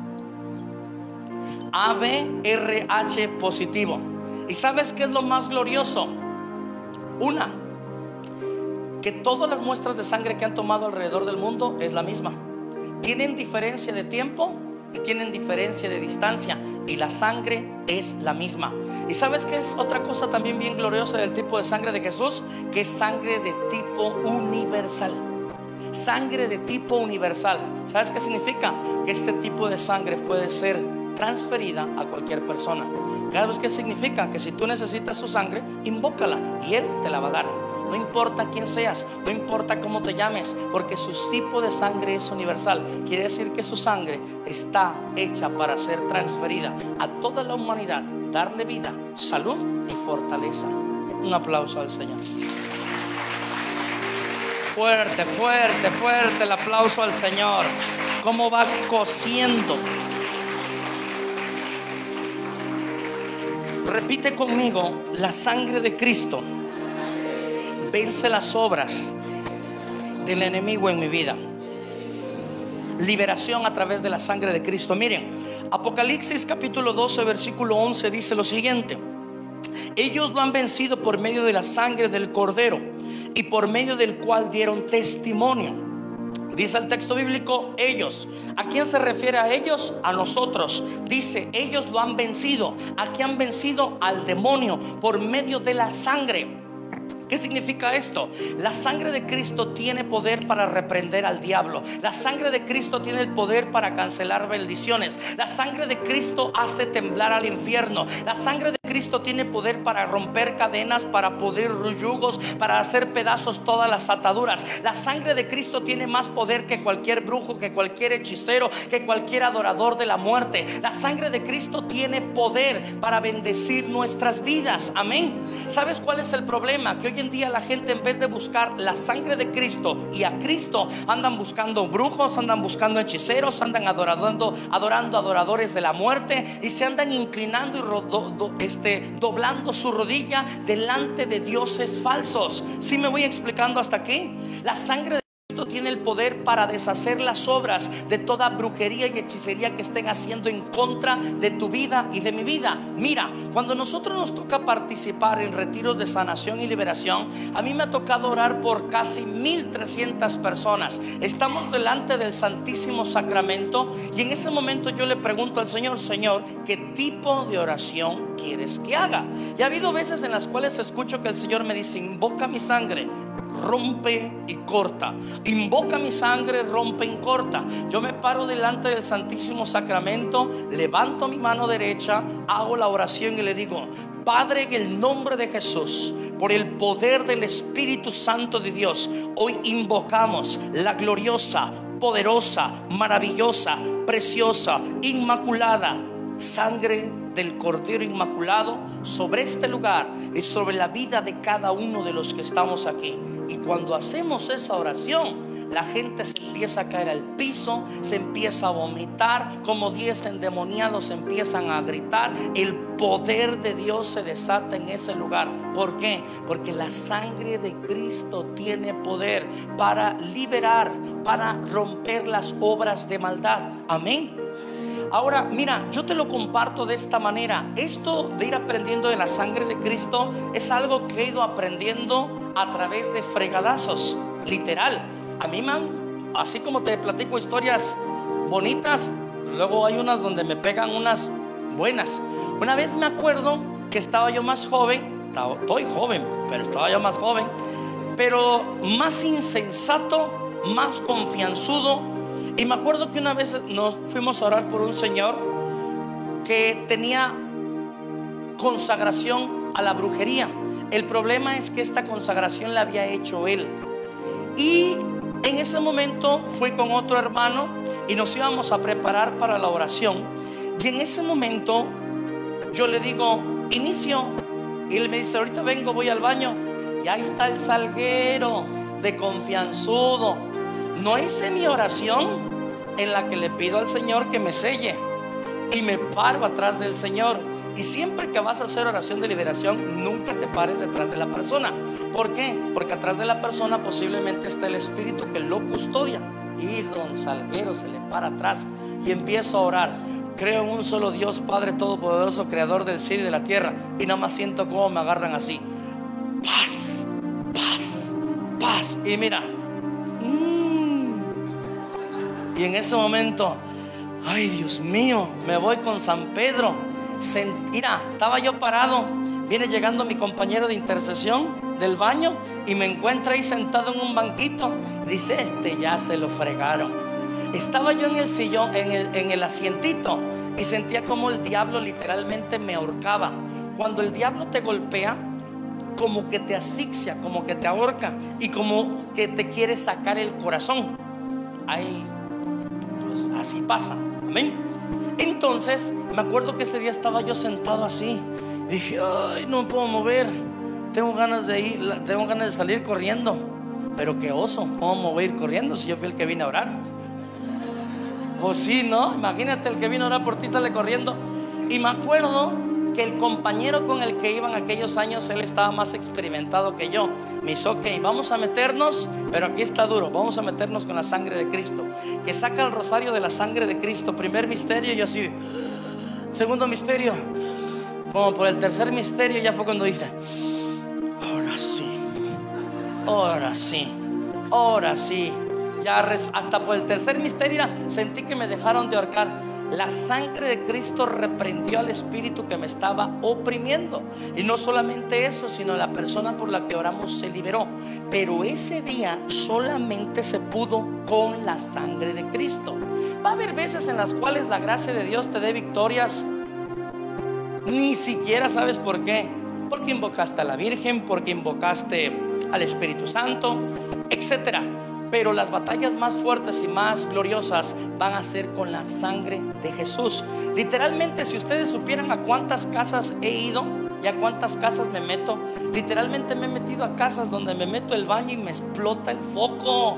A B R H positivo. ¿Y sabes qué es lo más glorioso? Una, que todas las muestras de sangre que han tomado alrededor del mundo es la misma. Tienen diferencia de tiempo y tienen diferencia de distancia, y la sangre es la misma. ¿Y sabes qué es otra cosa también bien gloriosa del tipo de sangre de Jesús? Que es sangre de tipo universal. Sangre de tipo universal. ¿Sabes qué significa? Que este tipo de sangre puede ser transferida a cualquier persona. ¿Sabes qué significa? Que si tú necesitas su sangre, invócala y Él te la va a dar. No importa quién seas, no importa cómo te llames, porque su tipo de sangre es universal. Quiere decir que su sangre está hecha para ser transferida a toda la humanidad, darle vida, salud y fortaleza. Un aplauso al Señor. Fuerte, fuerte, fuerte el aplauso al Señor. Cómo va cociendo. Repite conmigo: la sangre de Cristo vence las obras del enemigo en mi vida. Liberación a través de la sangre de Cristo. Miren, Apocalipsis capítulo doce versículo once dice lo siguiente: ellos lo han vencido por medio de la sangre del Cordero y por medio del cual dieron testimonio. Dice el texto bíblico ellos. ¿A quién se refiere a ellos? A nosotros. Dice ellos lo han vencido. ¿A quién han vencido? Al demonio, por medio de la sangre. ¿Qué significa esto? La sangre de Cristo tiene poder para reprender al diablo. La sangre de Cristo tiene el poder para cancelar maldiciones. La sangre de Cristo hace temblar al infierno. La sangre de Cristo tiene poder para romper cadenas, para pudrir yugos, para hacer pedazos todas las ataduras. La sangre de Cristo tiene más poder que cualquier brujo, que cualquier hechicero, que cualquier adorador de la muerte. La sangre de Cristo tiene poder para bendecir nuestras vidas. Amén. ¿Sabes cuál es el problema? Que hoy en día la gente, en vez de buscar la sangre de Cristo y a Cristo, andan buscando brujos, andan buscando hechiceros, andan adorando, adorando adoradores de la muerte, y se andan inclinando y rodo, do, este, doblando su rodilla delante de dioses falsos. ¿Sí me voy explicando hasta aquí? La sangre de Cristo tiene el poder para deshacer las obras de toda brujería y hechicería que estén haciendo en contra de tu vida y de mi vida. Mira, cuando nosotros nos toca participar en retiros de sanación y liberación, a mí me ha tocado orar por casi mil trescientas personas. Estamos delante del Santísimo Sacramento, y en ese momento yo le pregunto al Señor: Señor, ¿qué tipo de oración quieres que haga? Y ha habido veces en las cuales escucho que el Señor me dice: invoca mi sangre, rompe y corta. Invoca mi sangre, rompe y corta. Yo me paro delante del Santísimo Sacramento, levanto mi mano derecha, hago la oración y le digo: Padre, en el nombre de Jesús, por el poder del Espíritu Santo de Dios, hoy invocamos la gloriosa, poderosa, maravillosa, preciosa, inmaculada sangre del Cordero Inmaculado sobre este lugar y sobre la vida de cada uno de los que estamos aquí. Y cuando hacemos esa oración, la gente se empieza a caer al piso, se empieza a vomitar, como diez endemoniados empiezan a gritar. El poder de Dios se desata en ese lugar. ¿Por qué? Porque la sangre de Cristo tiene poder para liberar, para romper las obras de maldad. Amén. Ahora, mira, yo te lo comparto de esta manera. Esto de ir aprendiendo de la sangre de Cristo es algo que he ido aprendiendo a través de fregadazos, literal. A mí, man, así como te platico historias bonitas, luego hay unas donde me pegan unas buenas. Una vez me acuerdo que estaba yo más joven, estaba, estoy joven, pero estaba yo más joven, pero más insensato, más confianzudo. Y me acuerdo que una vez nos fuimos a orar por un señor que tenía consagración a la brujería. El problema es que esta consagración la había hecho él. Y en ese momento fui con otro hermano y nos íbamos a preparar para la oración. Y en ese momento yo le digo, inicio. Y él me dice, ahorita vengo, voy al baño. Y ahí está el salguero de confianzudo. No hice mi oración en la que le pido al Señor que me selle, y me paro atrás del Señor. Y siempre que vas a hacer oración de liberación, nunca te pares detrás de la persona. ¿Por qué? Porque atrás de la persona posiblemente está el espíritu que lo custodia. Y don Salguero se le para atrás y empiezo a orar. Creo en un solo Dios, Padre Todopoderoso, Creador del cielo y de la tierra. Y nada más siento cómo me agarran así. Paz, paz, paz. Y mira, mmm. y en ese momento, ay Dios mío, me voy con San Pedro. Mira, estaba yo parado, viene llegando mi compañero de intercesión del baño y me encuentra ahí sentado en un banquito. Dice, este ya se lo fregaron. Estaba yo en el sillón, en el, en el asientito, y sentía como el diablo literalmente me ahorcaba. Cuando el diablo te golpea, como que te asfixia, como que te ahorca, y como que te quiere sacar el corazón. Ahí, pues así pasa. Amén. Entonces me acuerdo que ese día estaba yo sentado así. Dije, ay, no me puedo mover. Tengo ganas de ir, tengo ganas de salir corriendo. Pero qué oso, ¿cómo me voy a ir corriendo si yo fui el que vine a orar? O sí, ¿no? Imagínate, el que vino a orar por ti sale corriendo. Y me acuerdo que el compañero con el que iban aquellos años, él estaba más experimentado que yo. Me dice, ok, vamos a meternos, pero aquí está duro, vamos a meternos con la sangre de Cristo. Que saca el rosario de la sangre de Cristo. Primer misterio, yo así. Segundo misterio. Como por el tercer misterio ya fue cuando dice, ahora sí, ahora sí, ahora sí. Ya hasta por el tercer misterio sentí que me dejaron de ahorcar. La sangre de Cristo reprendió al espíritu que me estaba oprimiendo. Y no solamente eso, sino la persona por la que oramos se liberó. Pero ese día solamente se pudo con la sangre de Cristo. Va a haber veces en las cuales la gracia de Dios te dé victorias, ni siquiera sabes por qué. Porque invocaste a la Virgen, porque invocaste al Espíritu Santo, etcétera. Pero las batallas más fuertes y más gloriosas van a ser con la sangre de Jesús. Literalmente, si ustedes supieran a cuántas casas he ido y a cuántas casas me meto, literalmente me he metido a casas donde me meto el baño y me explota el foco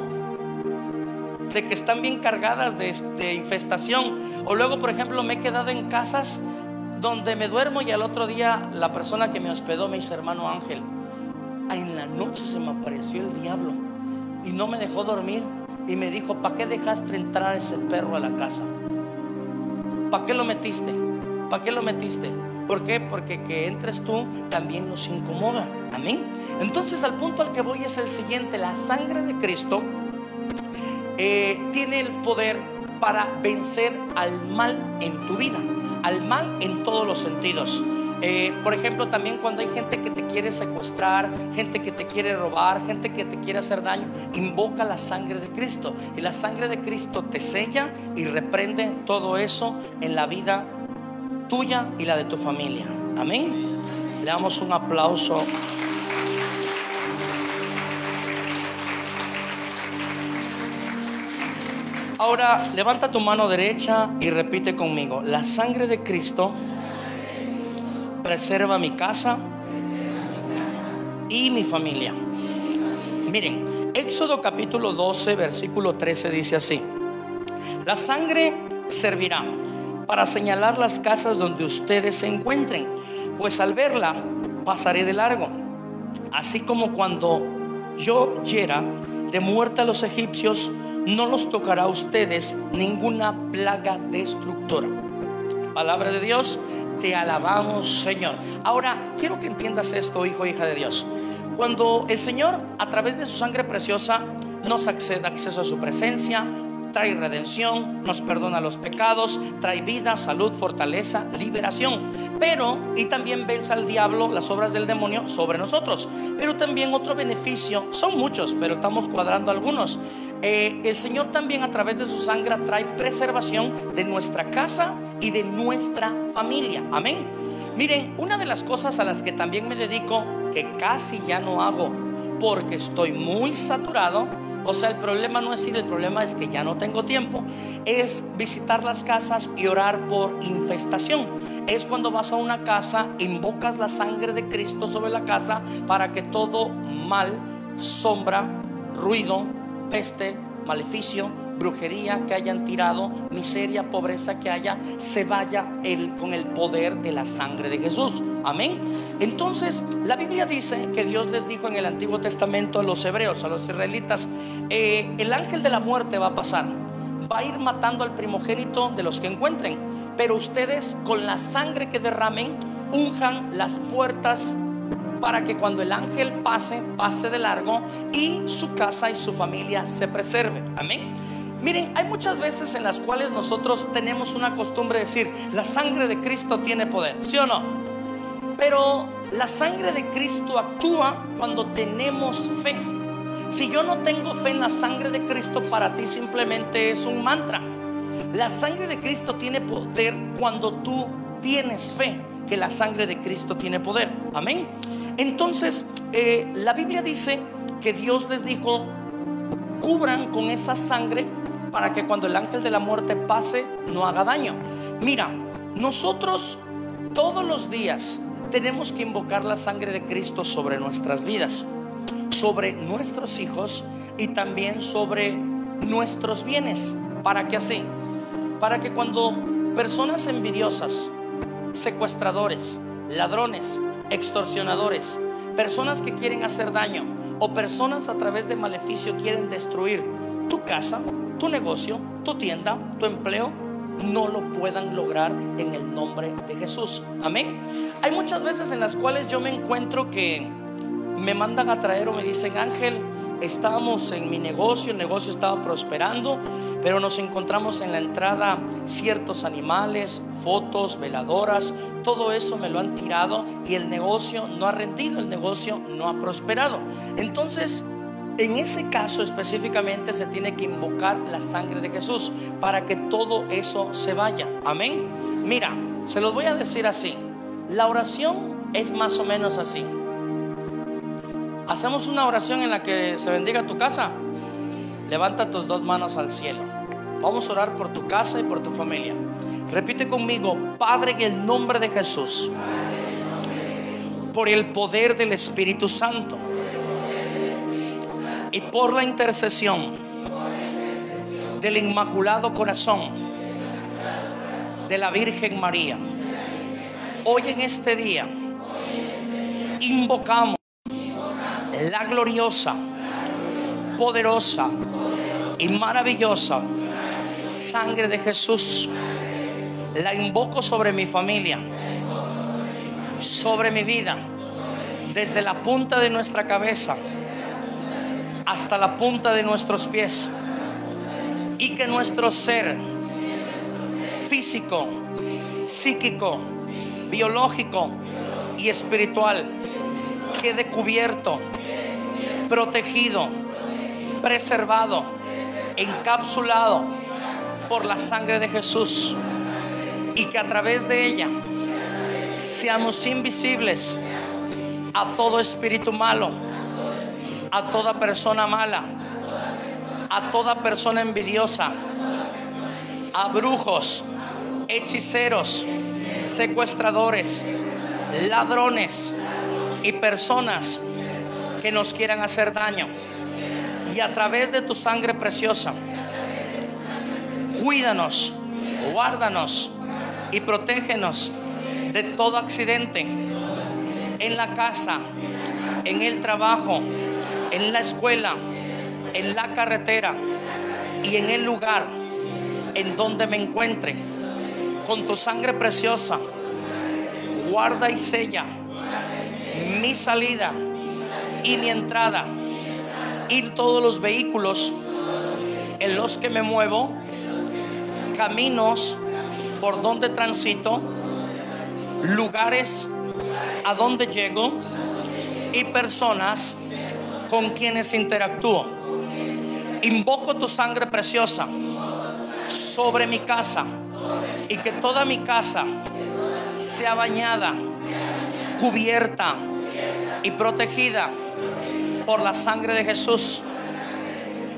de que están bien cargadas de, de infestación. O luego, por ejemplo, me he quedado en casas donde me duermo y al otro día la persona que me hospedó me dice, hermano Ángel, en la noche se me apareció el diablo y no me dejó dormir, y me dijo, ¿para qué dejaste entrar a ese perro a la casa? ¿Para qué lo metiste? ¿Para qué lo metiste? ¿Por qué? Porque que entres tú también nos incomoda. Amén. Entonces al punto al que voy es el siguiente. La sangre de Cristo eh, tiene el poder para vencer al mal en tu vida, al mal en todos los sentidos. Eh, por ejemplo, también cuando hay gente que te quiere secuestrar, gente que te quiere robar, gente que te quiere hacer daño, invoca la sangre de Cristo. Y la sangre de Cristo te sella y reprende todo eso en la vida tuya y la de tu familia. Amén. Le damos un aplauso. Ahora levanta tu mano derecha y repite conmigo: la sangre de Cristo preserva mi casa y mi familia. Miren, Éxodo capítulo doce versículo trece dice así: la sangre servirá para señalar las casas donde ustedes se encuentren, pues al verla pasaré de largo. Así como cuando yo hiera de muerte a los egipcios, no los tocará a ustedes ninguna plaga destructora. Palabra de Dios. Te alabamos, Señor. Ahora quiero que entiendas esto, hijo, hija de Dios. Cuando el Señor, a través de su sangre preciosa, nos accede acceso a su presencia, trae redención, nos perdona los pecados, trae vida, salud, fortaleza, liberación. Pero, y también vence al diablo, las obras del demonio sobre nosotros. Pero también otro beneficio, son muchos, pero estamos cuadrando algunos. Eh, el Señor también a través de su sangre trae preservación de nuestra casa y de nuestra familia. Amén. Miren, una de las cosas a las que también me dedico, que casi ya no hago porque estoy muy saturado, O sea, el problema no es ir, el problema es que ya no tengo tiempo. Es visitar las casas y orar por infestación. Es cuando vas a una casa, invocas la sangre de Cristo sobre la casa para que todo mal, sombra, ruido, peste, maleficio, brujería que hayan tirado, miseria, pobreza que haya, se vaya el, con el poder de la sangre de Jesús. Amén. Entonces la Biblia dice que Dios les dijo en el Antiguo Testamento a los hebreos, a los israelitas, eh, el ángel de la muerte va a pasar, va a ir matando al primogénito de los que encuentren, pero ustedes con la sangre que derramen unjan las puertas para que cuando el ángel pase, pase de largo y su casa y su familia se preserve. Amén. Miren, hay muchas veces en las cuales nosotros tenemos una costumbre de decir: la sangre de Cristo tiene poder, ¿sí o no? Pero la sangre de Cristo actúa cuando tenemos fe. Si yo no tengo fe en la sangre de Cristo, para ti simplemente es un mantra. La sangre de Cristo tiene poder cuando tú tienes fe que la sangre de Cristo tiene poder. Amén. Entonces eh, la Biblia dice que Dios les dijo: cubran con esa sangre para que cuando el ángel de la muerte pase no haga daño. Mira, nosotros todos los días tenemos que invocar la sangre de Cristo sobre nuestras vidas, sobre nuestros hijos y también sobre nuestros bienes. ¿Para qué así? Para que cuando personas envidiosas, secuestradores, ladrones, extorsionadores, personas que quieren hacer daño o personas a través de maleficio quieren destruir tu casa, tu negocio, tu tienda, tu empleo, no lo puedan lograr en el nombre de Jesús. Amén. Hay muchas veces en las cuales yo me encuentro que me mandan a traer o me dicen: Ángel, estábamos en mi negocio, el negocio estaba prosperando, pero nos encontramos en la entrada ciertos animales, fotos, veladoras, todo eso me lo han tirado y el negocio no ha rendido, el negocio no ha prosperado. Entonces, en ese caso específicamente se tiene que invocar la sangre de Jesús para que todo eso se vaya. Amén. Mira, se los voy a decir así. La oración es más o menos así. Hacemos una oración en la que se bendiga tu casa. Levanta tus dos manos al cielo. Vamos a orar por tu casa y por tu familia. Repite conmigo: Padre, en el nombre de Jesús, por el poder del Espíritu Santo y por la intercesión del Inmaculado Corazón de la Virgen María, hoy en este día invocamos la gloriosa, poderosa y maravillosa sangre de Jesús. La invoco sobre mi familia, sobre mi vida, desde la punta de nuestra cabeza hasta la punta de nuestros pies, y que nuestro ser físico, psíquico, biológico y espiritual quede cubierto, protegido, preservado, encapsulado por la sangre de Jesús, y que a través de ella seamos invisibles a todo espíritu malo, a toda persona mala, a toda persona envidiosa, a brujos, hechiceros, secuestradores, ladrones y personas que nos quieran hacer daño. Y a través de tu sangre preciosa, cuídanos, guárdanos y protégenos de todo accidente en la casa, en el trabajo, en la escuela, en la carretera y en el lugar en donde me encuentre. Con tu sangre preciosa, guarda y sella mi salida y mi entrada y todos los vehículos en los que me muevo, caminos por donde transito, lugares a donde llego y personas con quienes interactúo. Invoco tu sangre preciosa sobre mi casa, y que toda mi casa sea bañada, cubierta y protegida por la sangre de Jesús.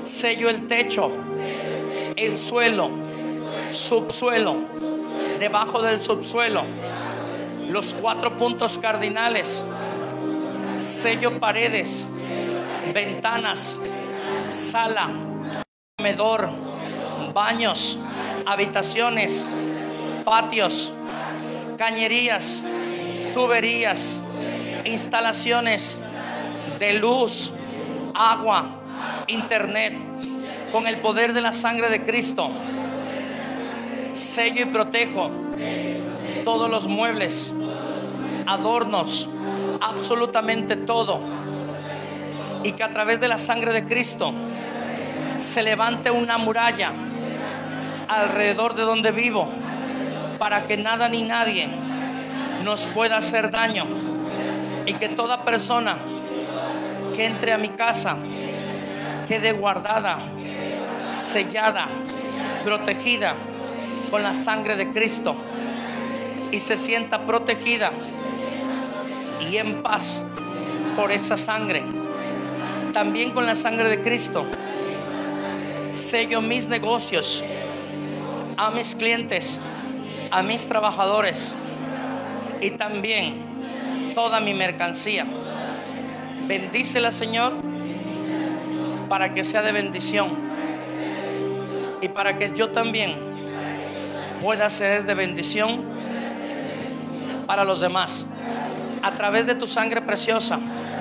Sello el techo, el suelo, subsuelo, debajo del subsuelo, los cuatro puntos cardinales. Sello paredes, ventanas, sala, comedor, baños, habitaciones, patios, cañerías, tuberías, instalaciones de luz, agua, internet, con el poder de la sangre de Cristo. Sello y protejo todos los muebles, adornos, absolutamente todo, y que a través de la sangre de Cristo se levante una muralla alrededor de donde vivo, para que nada ni nadie nos pueda hacer daño, y que toda persona que entre a mi casa quede guardada, sellada, protegida con la sangre de Cristo, y se sienta protegida y en paz por esa sangre. También con la sangre de Cristo sello mis negocios, a mis clientes, a mis trabajadores, y también toda mi mercancía. Bendícela, Señor, para que sea de bendición, y para que yo también pueda ser de bendición para los demás. A través de tu sangre preciosa,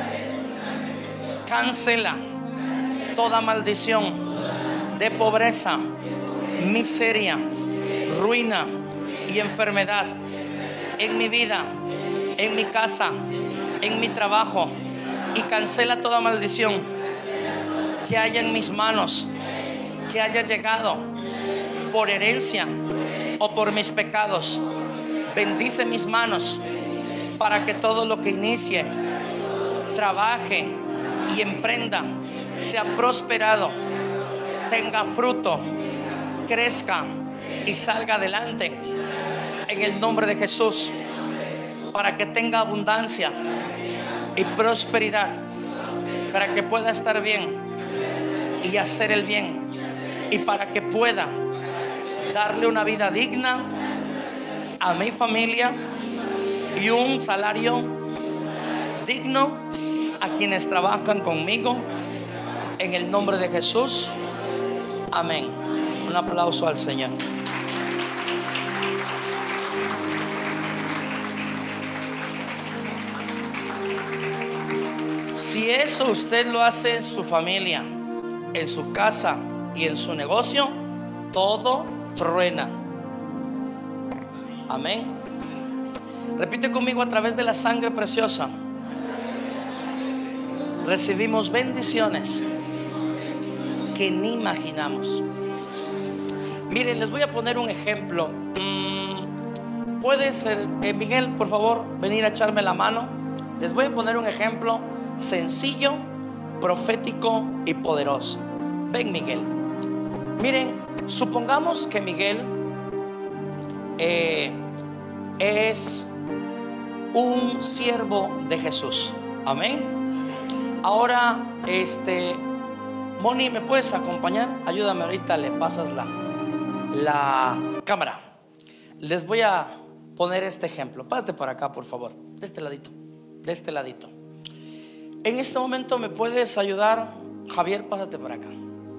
cancela toda maldición de pobreza, miseria, ruina y enfermedad en mi vida, en mi casa, en mi trabajo, y cancela toda maldición que haya en mis manos, que haya llegado por herencia o por mis pecados. Bendice mis manos para que todo lo que inicie, trabaje y emprenda sea prosperado, tenga fruto, crezca y salga adelante en el nombre de Jesús, para que tenga abundancia y prosperidad, para que pueda estar bien y hacer el bien, y para que pueda darle una vida digna a mi familia y un salario digno a quienes trabajan conmigo, en el nombre de Jesús. Amén. Un aplauso al Señor. Si eso usted lo hace en su familia, en su casa y en su negocio, todo truena. Amén. Repite conmigo: a través de la sangre preciosa recibimos bendiciones que ni imaginamos. Miren, les voy a poner un ejemplo. Mm, Puede ser, eh, Miguel, por favor, venir a echarme la mano. Les voy a poner un ejemplo sencillo, profético y poderoso. Ven, Miguel. Miren, supongamos que Miguel eh, es un siervo de Jesús. Amén. Ahora, este Moni, ¿me puedes acompañar? Ayúdame, ahorita le pasas la, la cámara. Les voy a poner este ejemplo. Pásate para acá, por favor. De este ladito. De este ladito. En este momento, ¿me puedes ayudar? Javier, pásate para acá.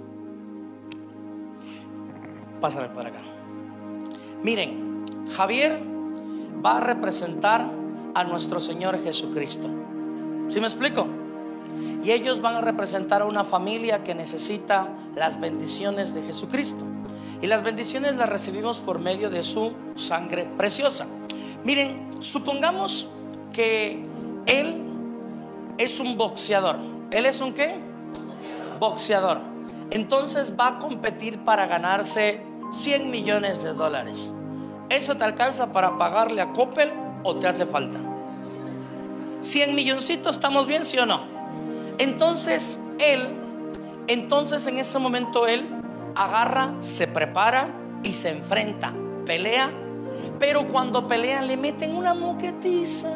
Pásale para acá. Miren, Javier va a representar a nuestro Señor Jesucristo. ¿Sí me explico? Y ellos van a representar a una familia que necesita las bendiciones de Jesucristo. Y las bendiciones las recibimos por medio de su sangre preciosa. Miren, supongamos que él es un boxeador. ¿Él es un qué? Boxeador. Entonces va a competir para ganarse cien millones de dólares. ¿Eso te alcanza para pagarle a Coppel o te hace falta? cien milloncitos, ¿estamos bien, sí o no? Entonces él, entonces en ese momento él agarra, se prepara y se enfrenta, pelea. Pero cuando pelean le meten una moquetiza,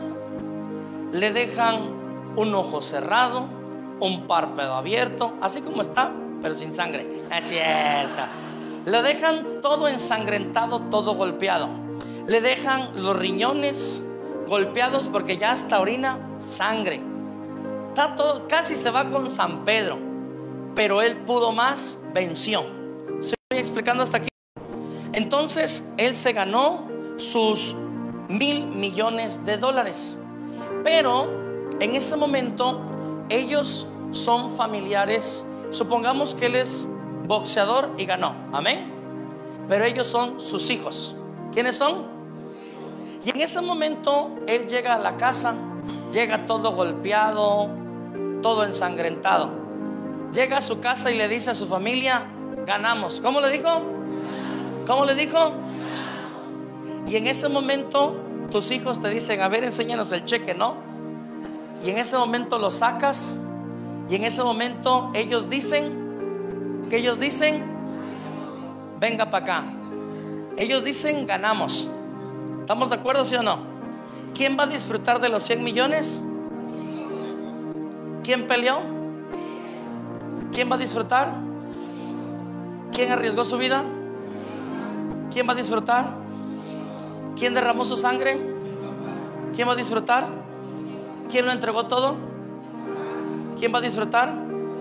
le dejan un ojo cerrado, un párpado abierto, así como está, pero sin sangre. Es cierto. Le dejan todo ensangrentado, todo golpeado. Le dejan los riñones golpeados porque ya hasta orina sangre. Está todo, casi se va con San Pedro, pero él pudo más, venció. ¿Se estoy explicando hasta aquí? Entonces él se ganó sus mil millones de dólares. Pero en ese momento ellos son familiares. Supongamos que él es boxeador y ganó, amén. Pero ellos son sus hijos. ¿Quiénes son? Y en ese momento él llega a la casa, llega todo golpeado, todo ensangrentado. Llega a su casa y le dice a su familia: ganamos. ¿Cómo le dijo? ¿Cómo le dijo? Y en ese momento tus hijos te dicen: a ver, enséñanos el cheque, ¿no? Y en ese momento lo sacas. Y en ese momento ellos dicen, ¿qué ellos dicen? Venga para acá. Ellos dicen: ganamos. ¿Estamos de acuerdo, sí o no? ¿Quién va a disfrutar de los cien millones? ¿Quién peleó? ¿Quién va a disfrutar? ¿Quién arriesgó su vida? ¿Quién va a disfrutar? ¿Quién derramó su sangre? ¿Quién va a disfrutar? ¿Quién lo entregó todo? ¿Quién va a disfrutar?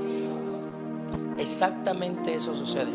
Exactamente eso sucede.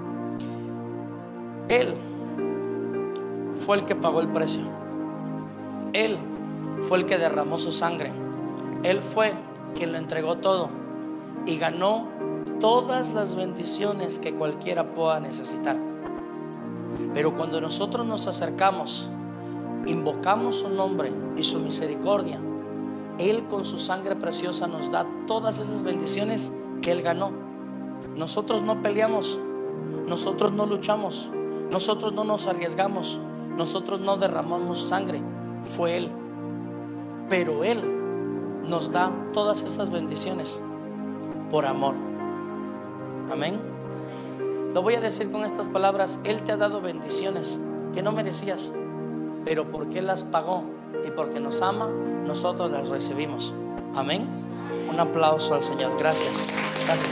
Él fue el que pagó el precio. Él fue el que derramó su sangre. Él fue quien lo entregó todo y ganó todas las bendiciones que cualquiera pueda necesitar. Pero cuando nosotros nos acercamos, invocamos su nombre y su misericordia, Él con su sangre preciosa nos da todas esas bendiciones que Él ganó. Nosotros no peleamos, nosotros no luchamos, nosotros no nos arriesgamos, nosotros no derramamos sangre. Fue Él. Pero Él nos da todas esas bendiciones por amor. Amén. Lo voy a decir con estas palabras: Él te ha dado bendiciones que no merecías, pero porque Él las pagó y porque nos ama, nosotros las recibimos. Amén. Un aplauso al Señor. Gracias. Gracias.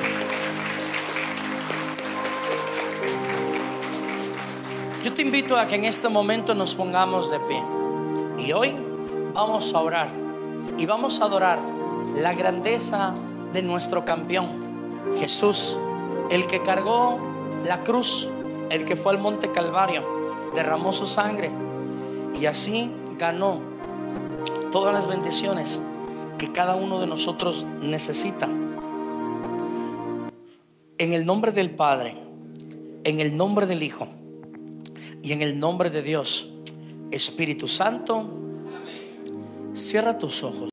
Yo te invito a que en este momento nos pongamos de pie. Y hoy vamos a orar y vamos a adorar la grandeza de nuestro campeón, Jesús, el que cargó la cruz, el que fue al monte Calvario, derramó su sangre y así ganó todas las bendiciones que cada uno de nosotros necesita. En el nombre del Padre, en el nombre del Hijo y en el nombre de Dios, Espíritu Santo, cierra tus ojos.